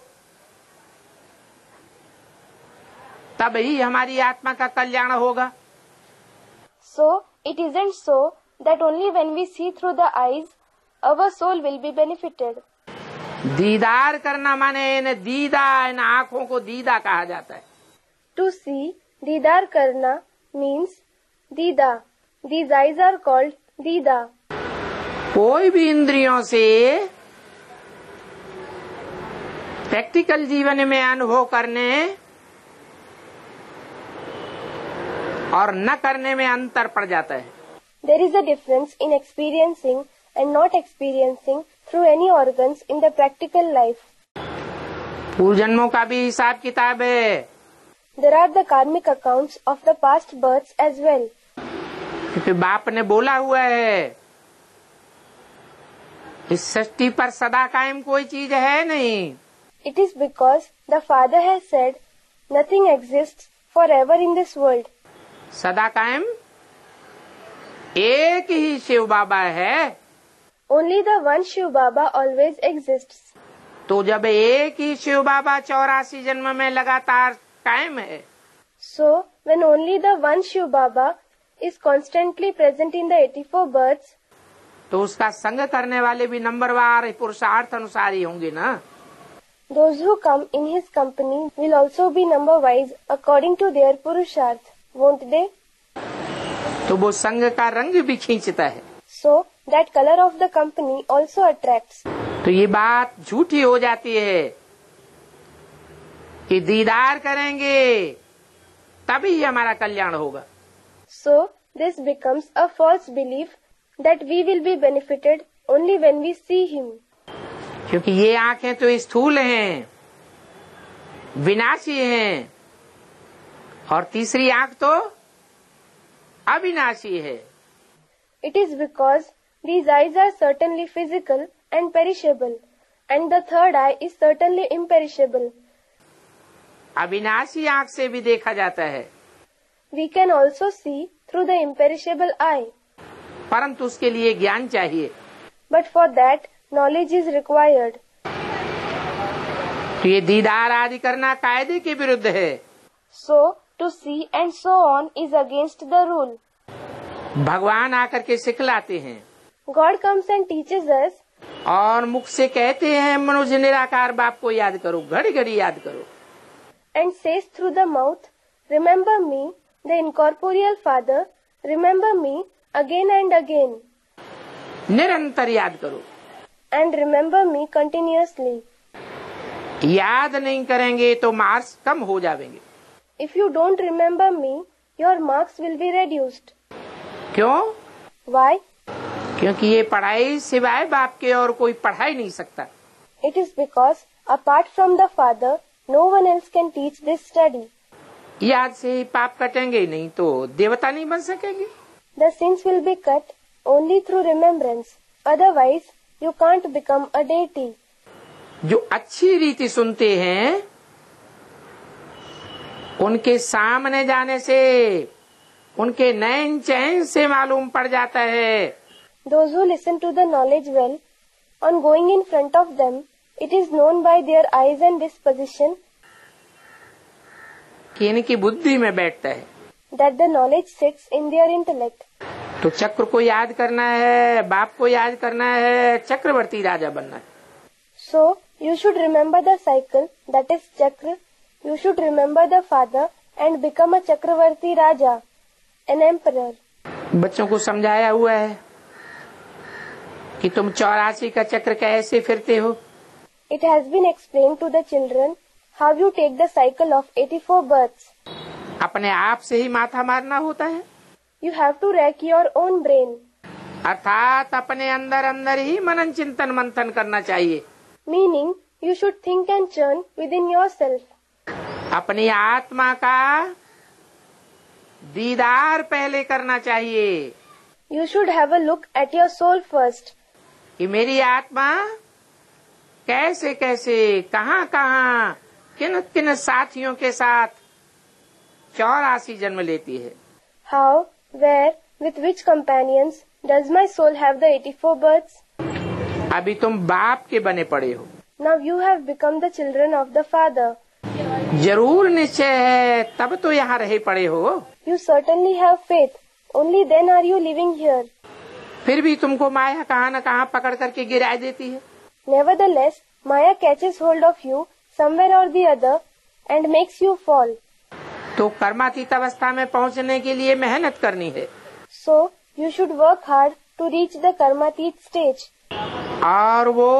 तब ही हमारी आत्मा का कल्याण होगा। So, it isn't so that only when we see through the eyes, our soul will be benefited. दीदार करना माने इन दीदा, इन आंखों को दीदा कहा जाता है। To see, दीदार करना means दीदा. These eyes are called दीदा. कोई भी इंद्रियों से प्रैक्टिकल जीवन में अनुभव करने और न करने में अंतर पड़ जाता है। There is a difference in experiencing and not experiencing through any organs in the practical life. पूर्व जन्मों का भी हिसाब किताब है। There are the karmic accounts of the past births as well. क्योंकि बाप ने बोला हुआ है इस सृष्टि पर सदा कायम कोई चीज है नहीं। It is because the Father has said nothing exists forever in this world. सदा कायम एक ही शिव बाबा है। Only the one Shiv Baba always exists. तो जब एक ही शिव बाबा चौरासी जन्म में लगातार कायम है, So, when only the one Shiv Baba is constantly present in the eighty-four births, तो उसका संग करने वाले भी नंबरवार पुरुषार्थ अनुसार ही होंगे ना। those who come in his company will also be number-wise according to their purusharth, won't they? तो वो संग का रंग भी खींचता है। So, that color of the company also attracts. तो ये बात झूठी हो जाती है कि दीदार करेंगे तभी हमारा कल्याण होगा। So, this becomes a false belief that we will be benefited only when we see him. क्योंकि ये आंखें तो स्थूल हैं, विनाशी हैं, और तीसरी आंख तो अविनाशी है। It is because these eyes are certainly physical and perishable, and the third eye is certainly imperishable. अविनाशी आंख से भी देखा जाता है, We can also see through the imperishable eye, परंतु उसके लिए ज्ञान चाहिए। but for that knowledge is required. तो ये दीदार आदि करना कायदे के विरुद्ध है। So, to see and so on is against the rule. भगवान आकर के सिखलाते हैं God comes and teaches us, और मुख से कहते हैं मनुष्य निराकार बाप को याद करो, घड़ी घड़ी याद करो। and says through the mouth, remember me, the incorporeal Father, remember me again and again, निरंतर याद करो। and remember me continuously. याद नहीं करेंगे तो मार्क्स कम हो जाएंगे। If you don't remember me, your marks will be reduced. क्यों? Why? क्योंकि ये पढ़ाई सिवाय बाप के और कोई पढ़ा ही नहीं सकता। It is because, apart from the Father, no one else can teach this study. याद से ही पाप कटेंगे, नहीं तो देवता नहीं बन सकेंगे। The sins will be cut only through remembrance. Otherwise, you can't become a deity. जो अच्छी रीति सुनते हैं उनके सामने जाने से उनके नैन चैन से मालूम पड़ जाता है। Those who listen to the knowledge well, on going in front of them, it is known by their eyes and disposition कि इनकी बुद्धि में बैठता है। that the knowledge sits in their intellect. तो चक्र को याद करना है, बाप को याद करना है, चक्रवर्ती राजा बनना है। So, you should remember the cycle, that is Chakra. You should remember the Father and become a Chakravarti Raja, an emperor. बच्चों को समझाया हुआ है कि तुम चौरासी का चक्र कैसे फिरते हो। It has been explained to the children how you take the cycle of eighty-four births. अपने आप से ही माथा मारना होता है, You have to rack your own brain, अर्थात अपने अंदर अंदर ही मनन चिंतन मंथन करना चाहिए। meaning you should think and churn within yourself. अपनी आत्मा का दीदार पहले करना चाहिए You should have a look at your soul first. कि मेरी आत्मा कैसे कैसे, कहाँ कहाँ, किन किन साथियों के साथ चौरासी जन्म लेती है। How, where, with which companions does my soul have the eighty-four births? अभी तुम बाप के बने पड़े हो। Now you have become the children of the Father. जरूर निश्चय है, तब तो यहाँ रहे पड़े हो। You certainly have faith. Only then are you living here. फिर भी तुमको माया कहाँ न कहाँ पकड़ करके गिरा देती है। Nevertheless, Maya catches hold of you somewhere or the other and makes you fall. तो कर्मातीत अवस्था में पहुँचने के लिए मेहनत करनी है। So you should work hard to reach the Karmatit stage. और वो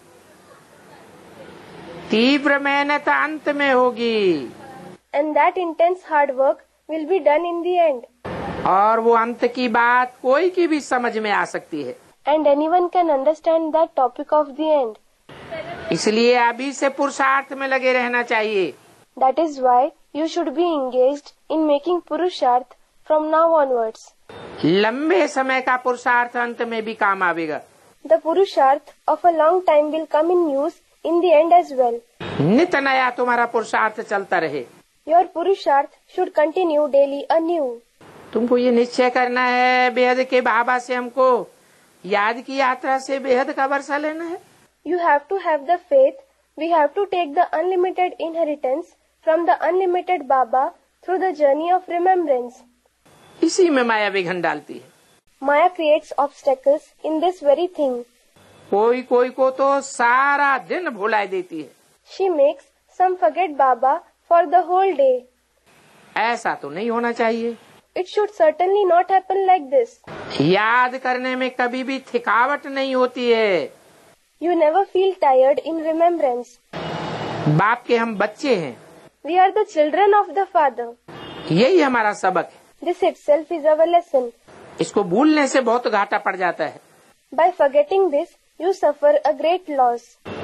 तीव्र मेहनत अंत में होगी। And that intense hard work will be done in the end. और वो अंत की बात कोई की भी समझ में आ सकती है। And anyone can understand that topic of the end. इसलिए अभी से पुरुषार्थ में लगे रहना चाहिए। That is why you should be engaged in making Purusharth from now onwards. लंबे समय का पुरुषार्थ अंत में भी काम आवेगा। The Purusharth of a long time will come in use in the end as well. नित नया तुम्हारा पुरुषार्थ चलता रहे। Your Purusharth should continue daily anew. तुमको ये निश्चय करना है, बेहद के बाबा से हमको याद की यात्रा से बेहद का वर्षा लेना है। You have to have the faith. We have to take the unlimited inheritance from the unlimited Baba through the journey of remembrance. इसी में माया विघन डालती है। Maya creates obstacles in this very thing. कोई कोई को तो सारा दिन भुला देती है। She makes some forget Baba for the whole day. ऐसा तो नहीं होना चाहिए। It should certainly not happen like this. याद करने में कभी भी थकावट नहीं होती है। You never feel tired in remembrance. बाप के हम बच्चे हैं। We are the children of the Father. यही हमारा सबक है। This itself is our lesson. इसको भूलने से बहुत घाटा पड़ जाता है। By forgetting this, you suffer a great loss.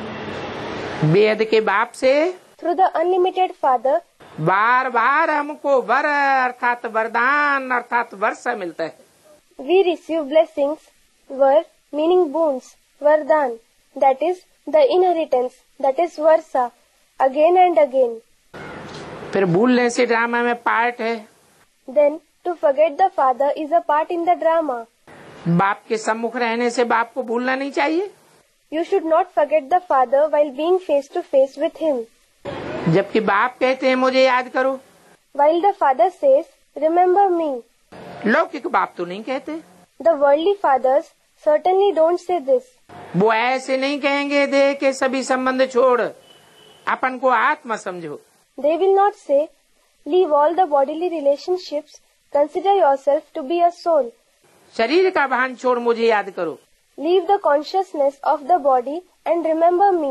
बेहद के बाप से Through the unlimited Father, बार बार हमको वर अर्थात वरदान अर्थात वर्षा मिलता है। we receive blessings, var meaning boons, vardhan, that is the inheritance, that is varsa, again and again. फिर भूलने से ड्रामा में पार्ट है। Then to forget the Father is a part in the drama. बाप के सम्मुख रहने से बाप को भूलना नहीं चाहिए। You should not forget the Father while being face to face with Him. जबकि बाप कहते हैं मुझे याद करो, While the Father says, remember me. लौकिक बाप तो नहीं कहते। The worldly fathers certainly don't say this. वो ऐसे नहीं कहेंगे देह के सभी संबंध छोड़ अपन को आत्मा समझो। They will not say, leave all the bodily relationships, consider yourself to be a soul. शरीर का भान छोड़ मुझे याद करो। Leave the consciousness of the body and remember me.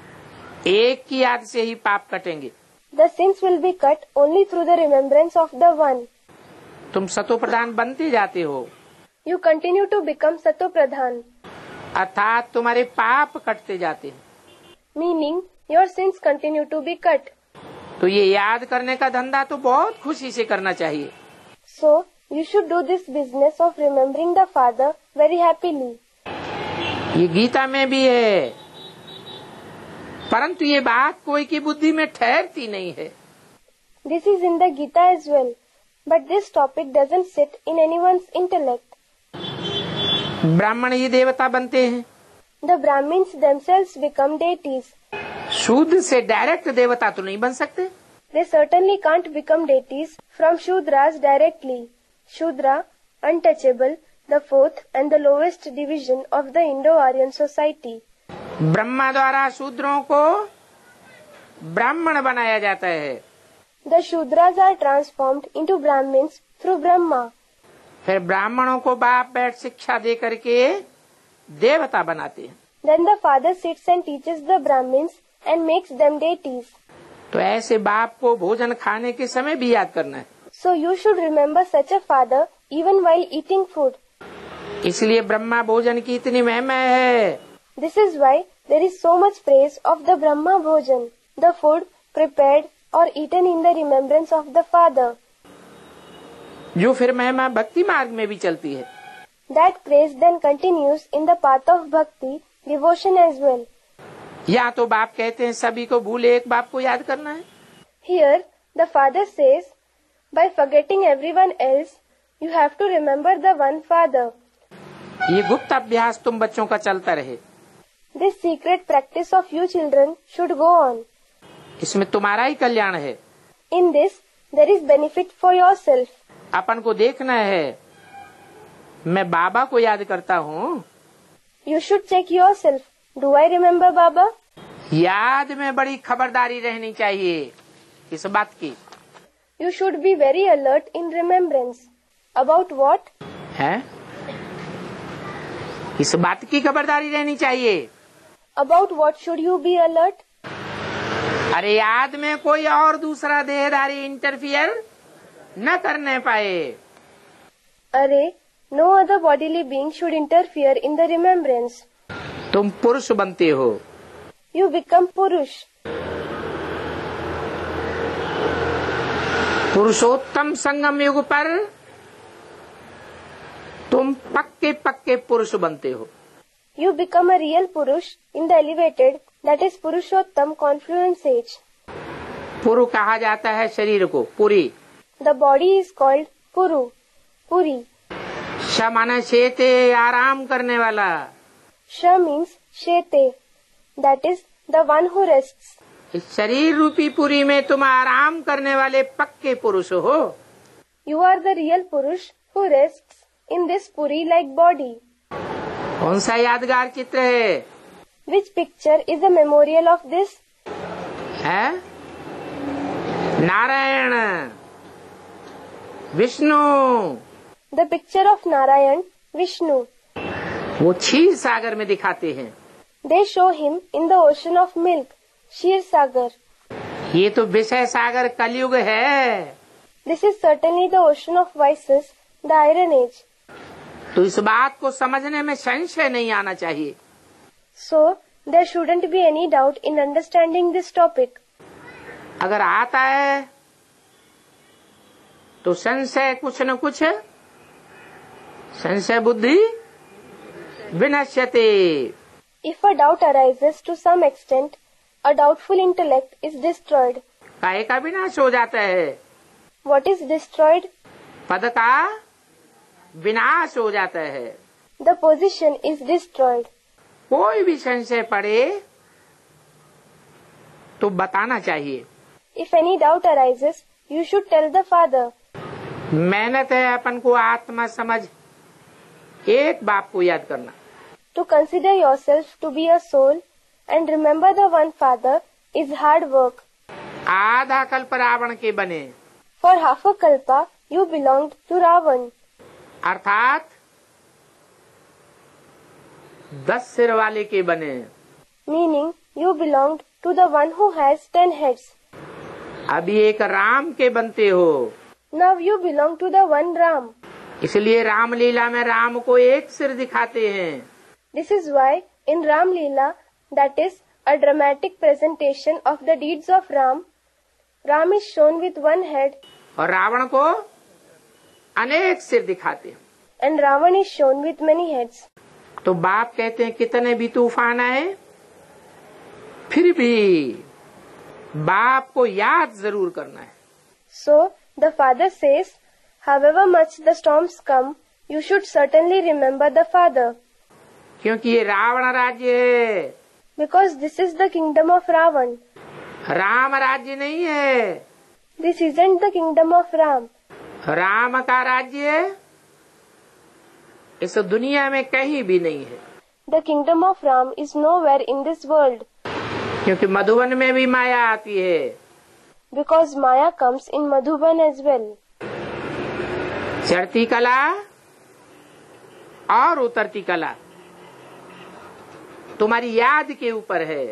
एक की याद से ही पाप कटेंगे। The sins will be cut only through the remembrance of the One. तुम सतो प्रधान बनते जाते हो, You continue to become Sato Pradhan, अर्थात तुम्हारे पाप कटते जाते हैं। meaning your sins continue to be cut. तो ये याद करने का धंधा तो बहुत खुशी से करना चाहिए। So, you should do this business of remembering the Father very happily. ये गीता में भी है, परंतु ये बात कोई की बुद्धि में ठहरती नहीं है। This is in the Gita as well, but this topic doesn't sit in anyone's intellect. ब्राह्मण ही देवता बनते हैं, The Brahmins themselves become deities. शूद्र से डायरेक्ट देवता तो नहीं बन सकते। They certainly can't become deities from Shudras directly. Shudra, untouchable, the fourth and the lowest division of the Indo-Aryan society. Brahma द्वारा शूद्रों को ब्राह्मण बनाया जाता है। The Shudras are transformed into Brahmins through Brahma. फिर ब्राह्मणों को बाप बैठ शिक्षा दे करके देवता बनाते हैं। Then the father sits and teaches the Brahmins and makes them deities. तो ऐसे बाप को भोजन खाने के समय भी याद करना है। So you should remember such a father even while eating food. इसलिए ब्रह्मा भोजन की इतनी महिमा है। This is why there is so much praise of the Brahma Bhojan, the food prepared or eaten in the remembrance of the Father. जो फिर महिमा भक्ति मार्ग में भी चलती है। That praise then continues in the path of bhakti, devotion as well. या तो बाप कहते हैं सभी को भूले एक बाप को याद करना है। Here, the father says, by forgetting everyone else, you have to remember the one father. ये गुप्त अभ्यास तुम बच्चों का चलता रहे। This secret practice of you children should go on. इसमें तुम्हारा ही कल्याण है। In this, there is benefit for yourself. अपन को देखना है, मैं बाबा को याद करता हूँ। You should check yourself. Do I remember Baba? याद में बड़ी खबरदारी रहनी चाहिए इस बात की। You should be very alert in remembrance. About what? है? इस बात की खबरदारी रहनी चाहिए। About what should you be alert? अरे याद में कोई और दूसरा देहधारी इंटरफियर न करने पाए। अरे, no other bodily being should interfere in the remembrance. तुम पुरुष बनते हो। You become Purush. पुरुषोत्तम संगम युग पर तुम पक्के पक्के पुरुष बनते हो। You become a real Purush in the elevated, that is Purushottam confluence age. पुरु कहा जाता है शरीर को, Puri. The body is called Puru, Puri. श माने शेते, आराम करने वाला। Sha means Shete, that is the one who rests. इस शरीर रूपी पुरी में तुम आराम करने वाले पक्के पुरुष हो। You are the real Purush who rests in this Puri-like body. कौन सा यादगार चित्र है? Which picture is a memorial of this? है Narayan, Vishnu. The picture of Narayan, Vishnu. वो क्षीर सागर में दिखाते हैं। They show him in the ocean of milk, Shir Sagar. ये तो विषय सागर कलयुग है। This is certainly the ocean of vices, the iron age. तो इस बात को समझने में संशय नहीं आना चाहिए। So, there shouldn't be any doubt in understanding this topic. अगर आता है तो संशय कुछ न कुछ, संशय बुद्धि विनश्यते। If a doubt arises to some extent, a doubtful intellect is destroyed. काहे का विनाश हो जाता है? What is destroyed? पद का विनाश हो जाता है। The position is destroyed. कोई भी संशय पड़े तो बताना चाहिए। If any doubt arises, you should tell the father. मेहनत है अपन को आत्मा समझ एक बाप को याद करना। To consider yourself to be a soul and remember the one father is hard work. आधा कल्प रावण के बने, For half a kalpa, you belonged to Ravan. अर्थात दस सिर वाले के बने। Meaning, you belonged to the one who has ten heads. अभी एक राम के बनते हो। Now you belong to the one Ram. इसलिए रामलीला में राम को एक सिर दिखाते हैं। This is why in Ram Leela, that is a dramatic presentation of the deeds of Ram, Ram is shown with one head और रावण को अनेक सिर दिखाते हैं। and Ravan is shown with many heads. तो बाप कहते हैं कितने भी तूफान आए फिर भी बाप को याद जरूर करना है। So the father says, however much the storms come, you should certainly remember the father. क्योंकि ये रावण राज्य है, Because this is the kingdom of Ravan. Ram राज्य नहीं है। This isn't the kingdom of Ram. Ram का राज्य इस दुनिया में कहीं भी नहीं है। The kingdom of Ram is nowhere in this world. क्योंकि मधुबन में भी माया आती है। Because Maya comes in Madhuban as well. चढ़ती कला और उतरती कला तुम्हारी याद के ऊपर है,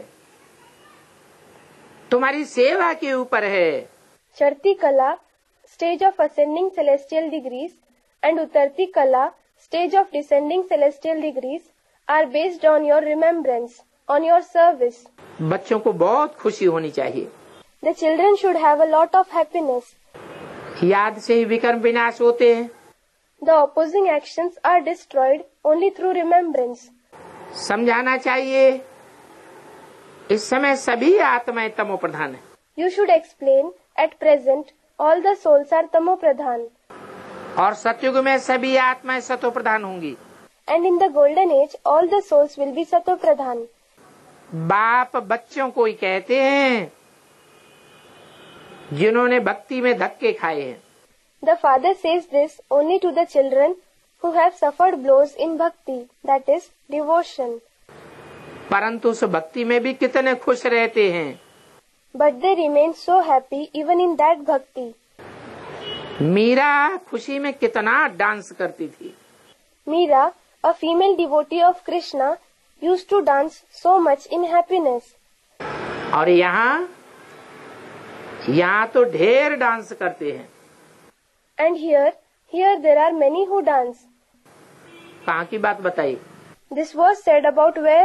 तुम्हारी सेवा के ऊपर है। Charti Kala, stage of ascending celestial degrees, and Utarti Kala, stage of descending celestial degrees, are based on your remembrance, on your service. बच्चों को बहुत खुशी होनी चाहिए। The children should have a lot of happiness. याद से ही विकर्म विनाश होते हैं। The opposing actions are destroyed only through remembrance. समझाना चाहिए इस समय सभी आत्माएं तमो प्रधान है। You should explain, at present, all the souls are tamo pradhan. और सतयुग में सभी आत्माएं सतो प्रधान होंगी। And in the golden age, all the souls will be sato pradhan. बाप बच्चों को ही कहते हैं जिन्होंने भक्ति में धक्के खाए हैं। The father says this only to the children who have suffered blows in bhakti, that is, devotion. परंतु उस भक्ति में भी कितने खुश रहते हैं। But they remain so happy even in that bhakti. Meera खुशी में कितना डांस करती थी। Meera, a female devotee of Krishna, used to dance so much in happiness. और यहाँ यहाँ तो ढेर डांस करते हैं। And here, here there are many who dance. कहाँ की बात बताई? This was said about where?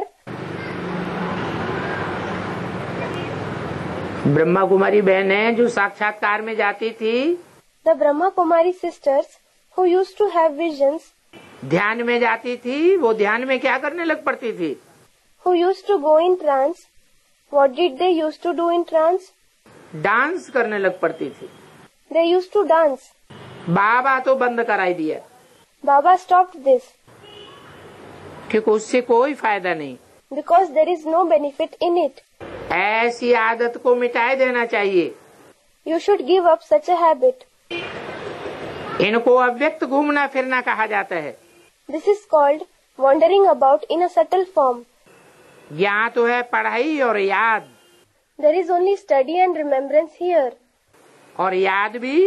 Brahma Kumari बहनें जो साक्षात्कार में जाती थी, The Brahma Kumari sisters who used to have visions, ध्यान में जाती थी, वो ध्यान में क्या करने लग पड़ती थी? who used to go in trance. What did they used to do in trance? Dance करने लग पड़ती थी। They used to dance. बाबा तो बंद कराई दिया Baba stopped this क्योंकि उससे कोई फायदा नहीं। because there is no benefit in it. ऐसी आदत को मिटाए देना चाहिए। You should give up such a habit. इनको अव्यक्त घूमना फिरना कहा जाता है। This is called wandering about in a subtle form. यहाँ तो है पढ़ाई और याद, There is only study and remembrance here. और याद भी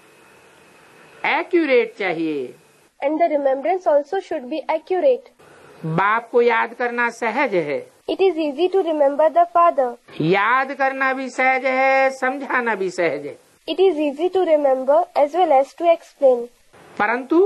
एक्यूरेट चाहिए। And the remembrance also should be accurate. बाप को याद करना सहज है, It is easy to remember the father. याद करना भी सहज है, समझाना भी सहज है। It is easy to remember as well as to explain. परंतु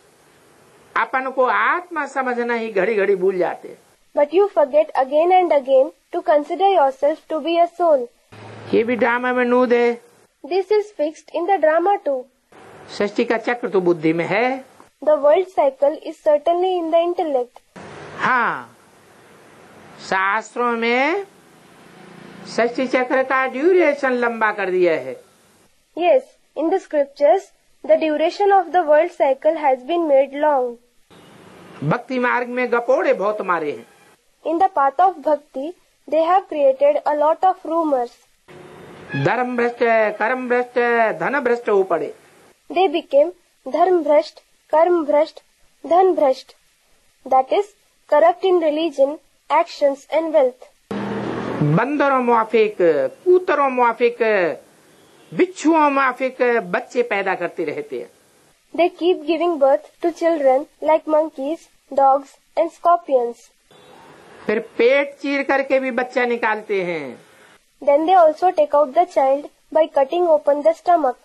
अपन को आत्मा समझना ही घड़ी घड़ी भूल जाते हैं। But you forget again and again to consider yourself to be a soul. ये भी ड्रामा में नूद है। This is fixed in the drama too. सृष्टि का चक्र तो बुद्धि में है। The world cycle is certainly in the intellect. हाँ, शास्त्रों में सृष्टि चक्र का ड्यूरेशन लंबा कर दिया है। Yes, in the scriptures, the duration of the world cycle has been made long. भक्ति मार्ग में गपोड़े बहुत मारे हैं। In the path of bhakti, they have created a lot of rumors. धर्म भ्रष्ट, कर्म भ्रष्ट, धन भ्रष्ट हो पड़े। They became dharm bhrasht, karm bhrasht, dhan bhrasht. That is, corrupt in religion, actions and wealth. बंदरों मुआफिक, कूतरों मुआफिक, बिच्छुओं मुआफिक बच्चे पैदा करते रहते हैं। They keep giving birth to children like monkeys, dogs and scorpions. फिर पेट चीर करके भी बच्चा निकालते हैं। Then they also take out the child by cutting open the stomach.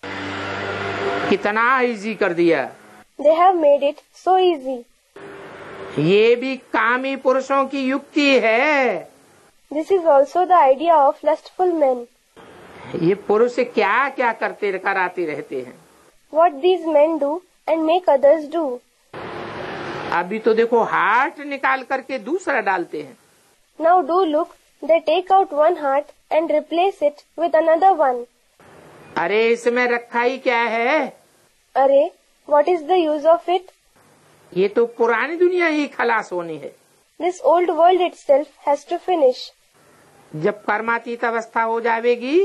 कितना इजी कर दिया। They have made it so easy. ये भी कामी पुरुषों की युक्ति है। This is also the idea of lustful men. ये पुरुष क्या क्या करते कराते रहते हैं। What these men do and make others do. अभी तो देखो हार्ट निकाल करके दूसरा डालते हैं। Now do look, they take out one heart and replace it with another one. अरे इसमें रखा ही क्या है? अरे, what is the use of it? ये तो पुरानी दुनिया ही खलास होनी है। This old world itself has to finish. जब कर्मातीत अवस्था हो जाएगी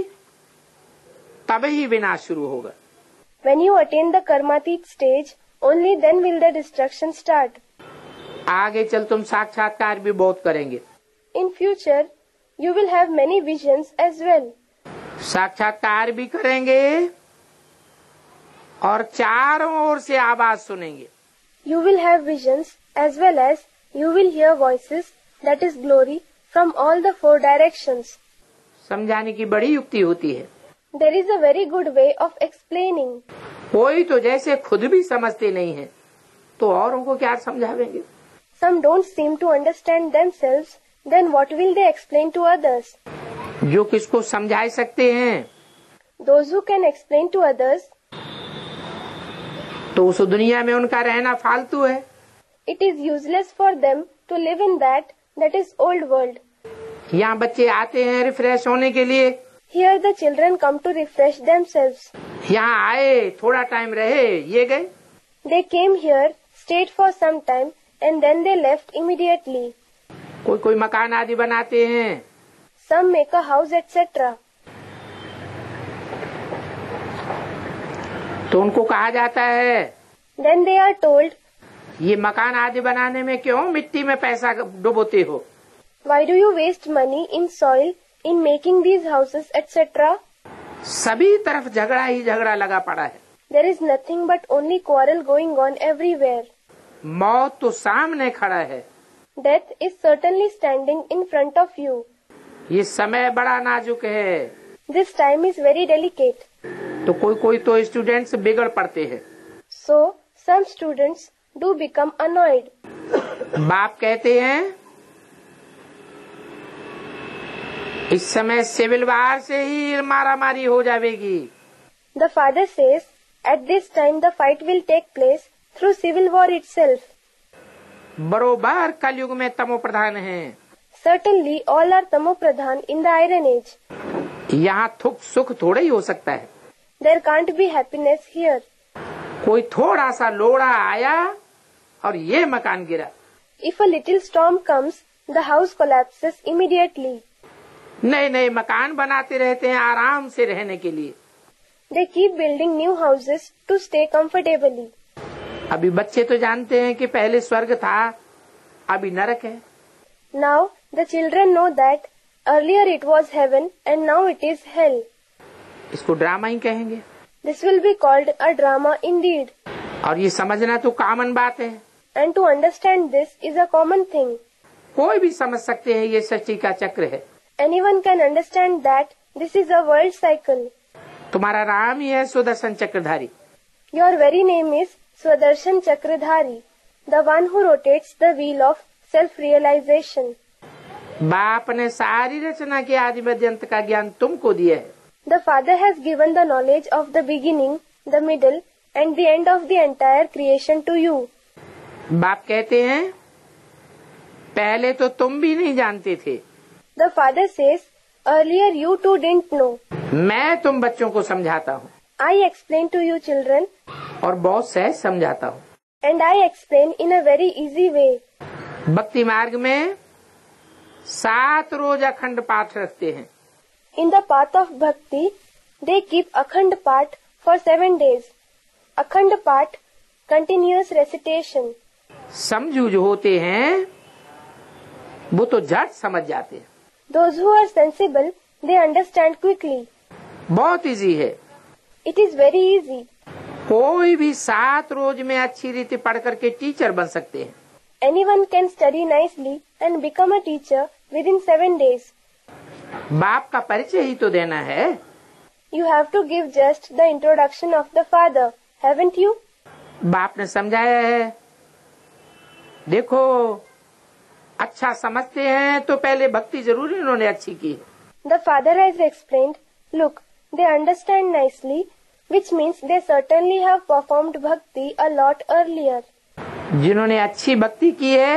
तब ही विनाश शुरू होगा। When you attain the karmatit stage, only then will the destruction start. आगे चल तुम साक्षात्कार भी बहुत करेंगे। In future, you will have many visions as well. साक्षात्कार भी करेंगे और चारों ओर से आवाज सुनेंगे। You will have visions as well as you will hear voices, that is glory, from all the four directions. समझाने की बड़ी युक्ति होती है। There is a very good way of explaining. कोई तो जैसे खुद भी समझते नहीं है तो औरों को क्या समझावेंगे। Some don't seem to understand themselves, then what will they explain to others? जो किसको समझा सकते हैं Those who can explain to others, तो उस दुनिया में उनका रहना फालतू है। it is useless for them to live in that, that is old world. यहाँ बच्चे आते हैं रिफ्रेश होने के लिए। Here the children come to refresh themselves. यहाँ आए, थोड़ा टाइम रहे, ये गए। They came here, stayed for some time, and then they left immediately. कोई कोई मकान आदि बनाते हैं। Some make a house, et cetera. तो उनको कहा जाता है, Then they are told, ये मकान आदि बनाने में क्यों मिट्टी में पैसा डुबोते हो? why do you waste money in soil in making these houses, et cetera? सभी तरफ झगड़ा ही झगड़ा लगा पड़ा है। There is nothing but only quarrel going on everywhere. मौत तो सामने खड़ा है। Death is certainly standing in front of you. ये समय बड़ा नाजुक है। This time is very delicate. तो कोई कोई तो स्टूडेंट्स बिगड़ पड़ते हैं। So, some students do become annoyed. बाप कहते हैं इस समय सिविल वार से ही मारामारी हो जाएगी। The father says, at this time the fight will take place through civil war itself. बरोबर कलयुग में तमो प्रधान है। Certainly, all are tamopradhan in the iron age. यहाँ थुक सुख थोड़ा ही हो सकता है। There can't be happiness here. कोई थोड़ा सा लोड़ा आया और ये मकान गिरा। If a little storm comes, the house collapses immediately. नए नए मकान बनाते रहते हैं आराम से रहने के लिए। They keep building new houses to stay comfortably. अभी बच्चे तो जानते हैं कि पहले स्वर्ग था, अभी नरक है। Now the children know that earlier it was heaven and now it is hell. इसको ड्रामा ही कहेंगे। This will be called a drama indeed. और ये समझना तो कॉमन बात है। And to understand this is a common thing. कोई भी समझ सकते हैं ये सृष्टि का चक्र है। Anyone can understand that this is a world cycle. तुम्हारा नाम ही है सुदर्शन चक्रधारी। Your very name is Swadershan Chakradhari, the one who rotates the wheel of self-realization. बाप ने सारी रचना के आदि मध्य अंत का ज्ञान तुमको दिया है। The Father has given the knowledge of the beginning, the middle, and the end of the entire creation to you. बाप कहते हैं पहले तो तुम भी नहीं जानते थे। The Father says, earlier you too didn't know. मैं तुम बच्चों को समझाता हूँ। I explain to you children. और बहुत सहज समझाता हूँ। And I explain in a very easy way. भक्ति मार्ग में सात रोज अखंड पाठ रखते हैं। In the path of bhakti, they keep akhand path for seven days. Akhand path, continuous recitation. समझू जो होते हैं वो तो झट समझ जाते हैं। Those who are sensible, they understand quickly. बहुत इजी है। It is very easy. कोई भी सात रोज में अच्छी रीति पढ़ करके टीचर बन सकते हैं। Anyone can study nicely and become a teacher within seven days. बाप का परिचय ही तो देना है। You have to give just the introduction of the Father, haven't you? बाप ने समझाया है। देखो अच्छा समझते हैं तो पहले भक्ति जरूर इन्होंने अच्छी की। The Father has explained, look, they understand nicely, which means they certainly have performed bhakti a lot earlier. जिन्होंने अच्छी भक्ति की है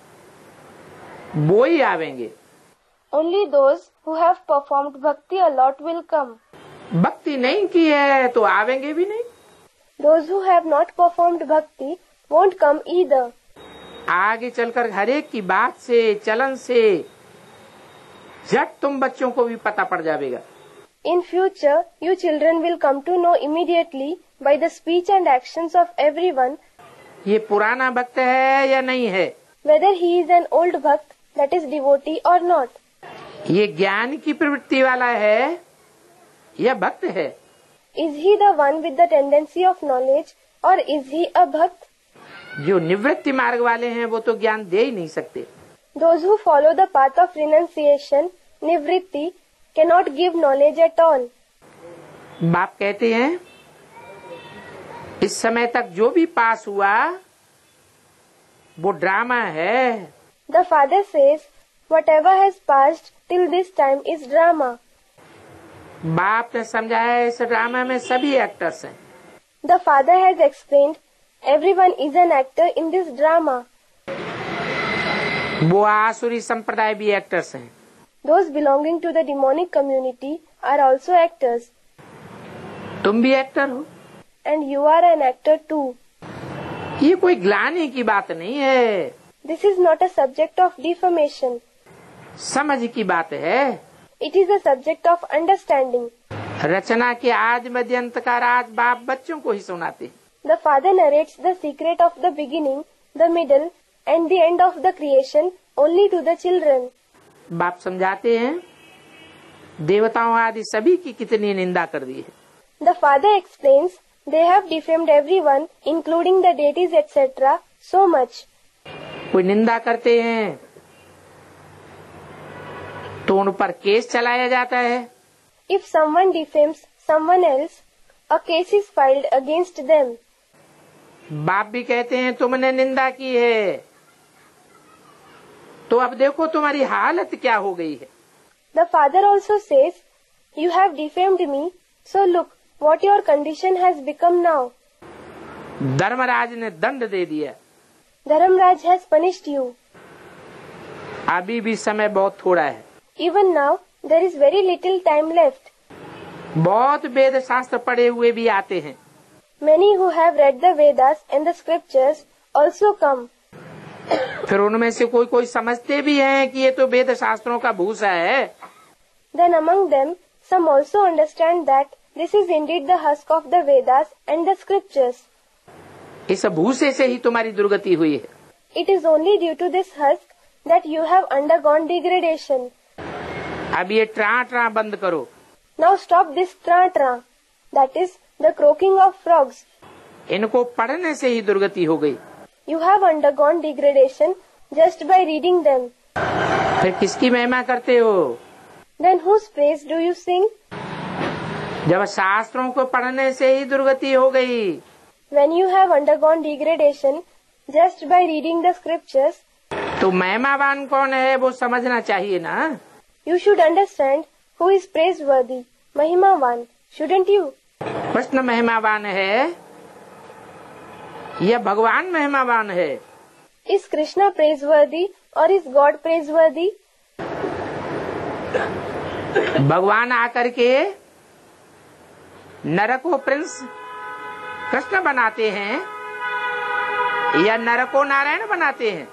वो ही आवेंगे। Only those who have performed bhakti a lot will come. भक्ति नहीं की है तो आवेंगे भी नहीं। Those who have not performed bhakti won't come either. आगे चलकर हर एक की बात से चलन से झट तुम बच्चों को भी पता पड़ जाएगा। In future, you children will come to know immediately by the speech and actions of everyone ये पुराना भक्त है या नहीं है, whether he is an old bhakt, that is devotee or not. ये ज्ञान की प्रवृत्ति वाला है या भक्त है। Is he the one with the tendency of knowledge or is he a bhakt? जो निवृत्ति मार्ग वाले हैं वो तो ज्ञान दे ही नहीं सकते। Those who follow the path of renunciation, nivritti, cannot give knowledge at all. बाप कहते हैं इस समय तक जो भी पास हुआ वो ड्रामा है। The Father says, whatever has passed till this time is drama. बाप ने समझाया इस ड्रामा में सभी एक्टर्स हैं। The Father has explained, everyone is an actor in this drama. वो आसुरी संप्रदाय भी एक्टर्स हैं। Those belonging to the demonic community are also actors. तुम भी एक्टर हो, And you are an actor too. ये कोई ग्लानि की बात नहीं है, This is not a subject of defamation. समझ की बात है। It is a subject of understanding. रचना के आज मध्य अंत का राज बाप बच्चों को ही सुनाते हैं। The father narrates the secret of the beginning, the middle, and the end of the creation only to the children. बाप समझाते हैं देवताओं आदि सभी की कितनी निंदा कर दी है। The father explains they have defamed everyone, including the deities, et cetera, so much. कोई निंदा करते हैं तो उन पर केस चलाया जाता है। If someone defames someone else, a case is filed against them. बाप भी कहते हैं तुमने निंदा की है, तो अब देखो तुम्हारी हालत क्या हो गई है। The father also says, you have defamed me, so look what your condition has become now. Dharmaraj ने दंड दे दिया। Dharamraj has punished you. अभी भी समय बहुत थोड़ा है। Even now, there is very little time left. बहुत वेद शास्त्र पढ़े हुए भी आते हैं। Many who have read the Vedas and the scriptures also come. फिर उनमें से कोई कोई समझते भी हैं कि ये तो वेद शास्त्रों का भूसा है। Then among them, some also understand that this is indeed the husk of the Vedas and the scriptures. इस भूसे से ही तुम्हारी दुर्गति हुई है। It is only due to this husk that you have undergone degradation. अब ये ट्रा ट्रा बंद करो। Now stop this tra-tra, that is the croaking of frogs. इनको पढ़ने से ही दुर्गति हो गई। You have undergone degradation just by reading them. फिर किसकी महिमा करते हो? Then whose praise do you sing? जब शास्त्रों को पढ़ने से ही दुर्गति हो गई, When you have undergone degradation just by reading the scriptures, तो महिमावान कौन है वो समझना चाहिए ना। you should understand who is praiseworthy, Mahimavan, shouldn't you? Krishna महिमावान है या भगवान महिमावान है? Is Krishna praiseworthy or is God praiseworthy? भगवान आकर के नर को प्रिंस कृष्ण बनाते हैं या नर को नारायण बनाते हैं?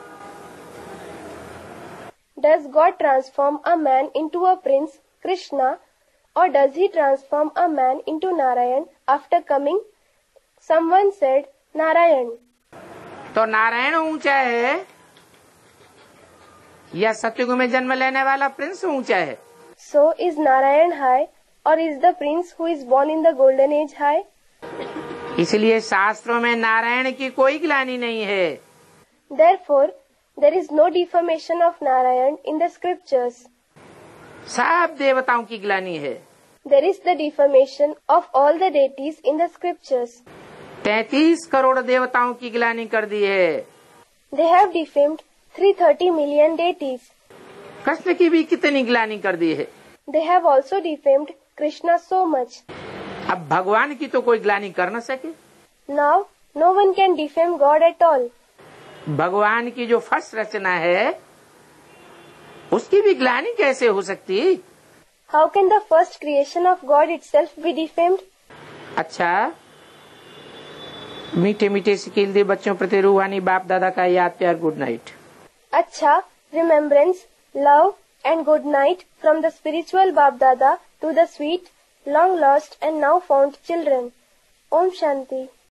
Does God transform a man into a prince, Krishna, or does he transform a man into Narayan after coming? Someone said Narayan. तो नारायण ऊंचा है या सतयुग में जन्म लेने वाला प्रिंस ऊंचा है? So is Narayan high or is the prince who is born in the golden age high? इसलिए शास्त्रों में नारायण की कोई ग्लानि नहीं है। Therefore, there is no defamation of Narayan in the scriptures. सब देवताओं की ग्लानि है। There is the defamation of all the deities in the scriptures. तैतीस करोड़ देवताओं की ग्लानि कर दी है। They have defamed three hundred thirty million deities. Krishna की भी कितनी ग्लानि कर दी है। They have also defamed Krishna so much. अब भगवान की तो कोई ग्लानि कर न सके। Now, no one can defame God at all. भगवान की जो फर्स्ट रचना है उसकी भी ग्लानि कैसे हो सकती? How can the first creation of God itself be defamed? अच्छा, मीठे मीठे सिकील दे बच्चों प्रति रूहानी बाप दादा का याद प्यार गुड नाइट। अच्छा, remembrance, love and good night from the spiritual Bap Dada to the sweet, long lost and now found children. Om Shanti.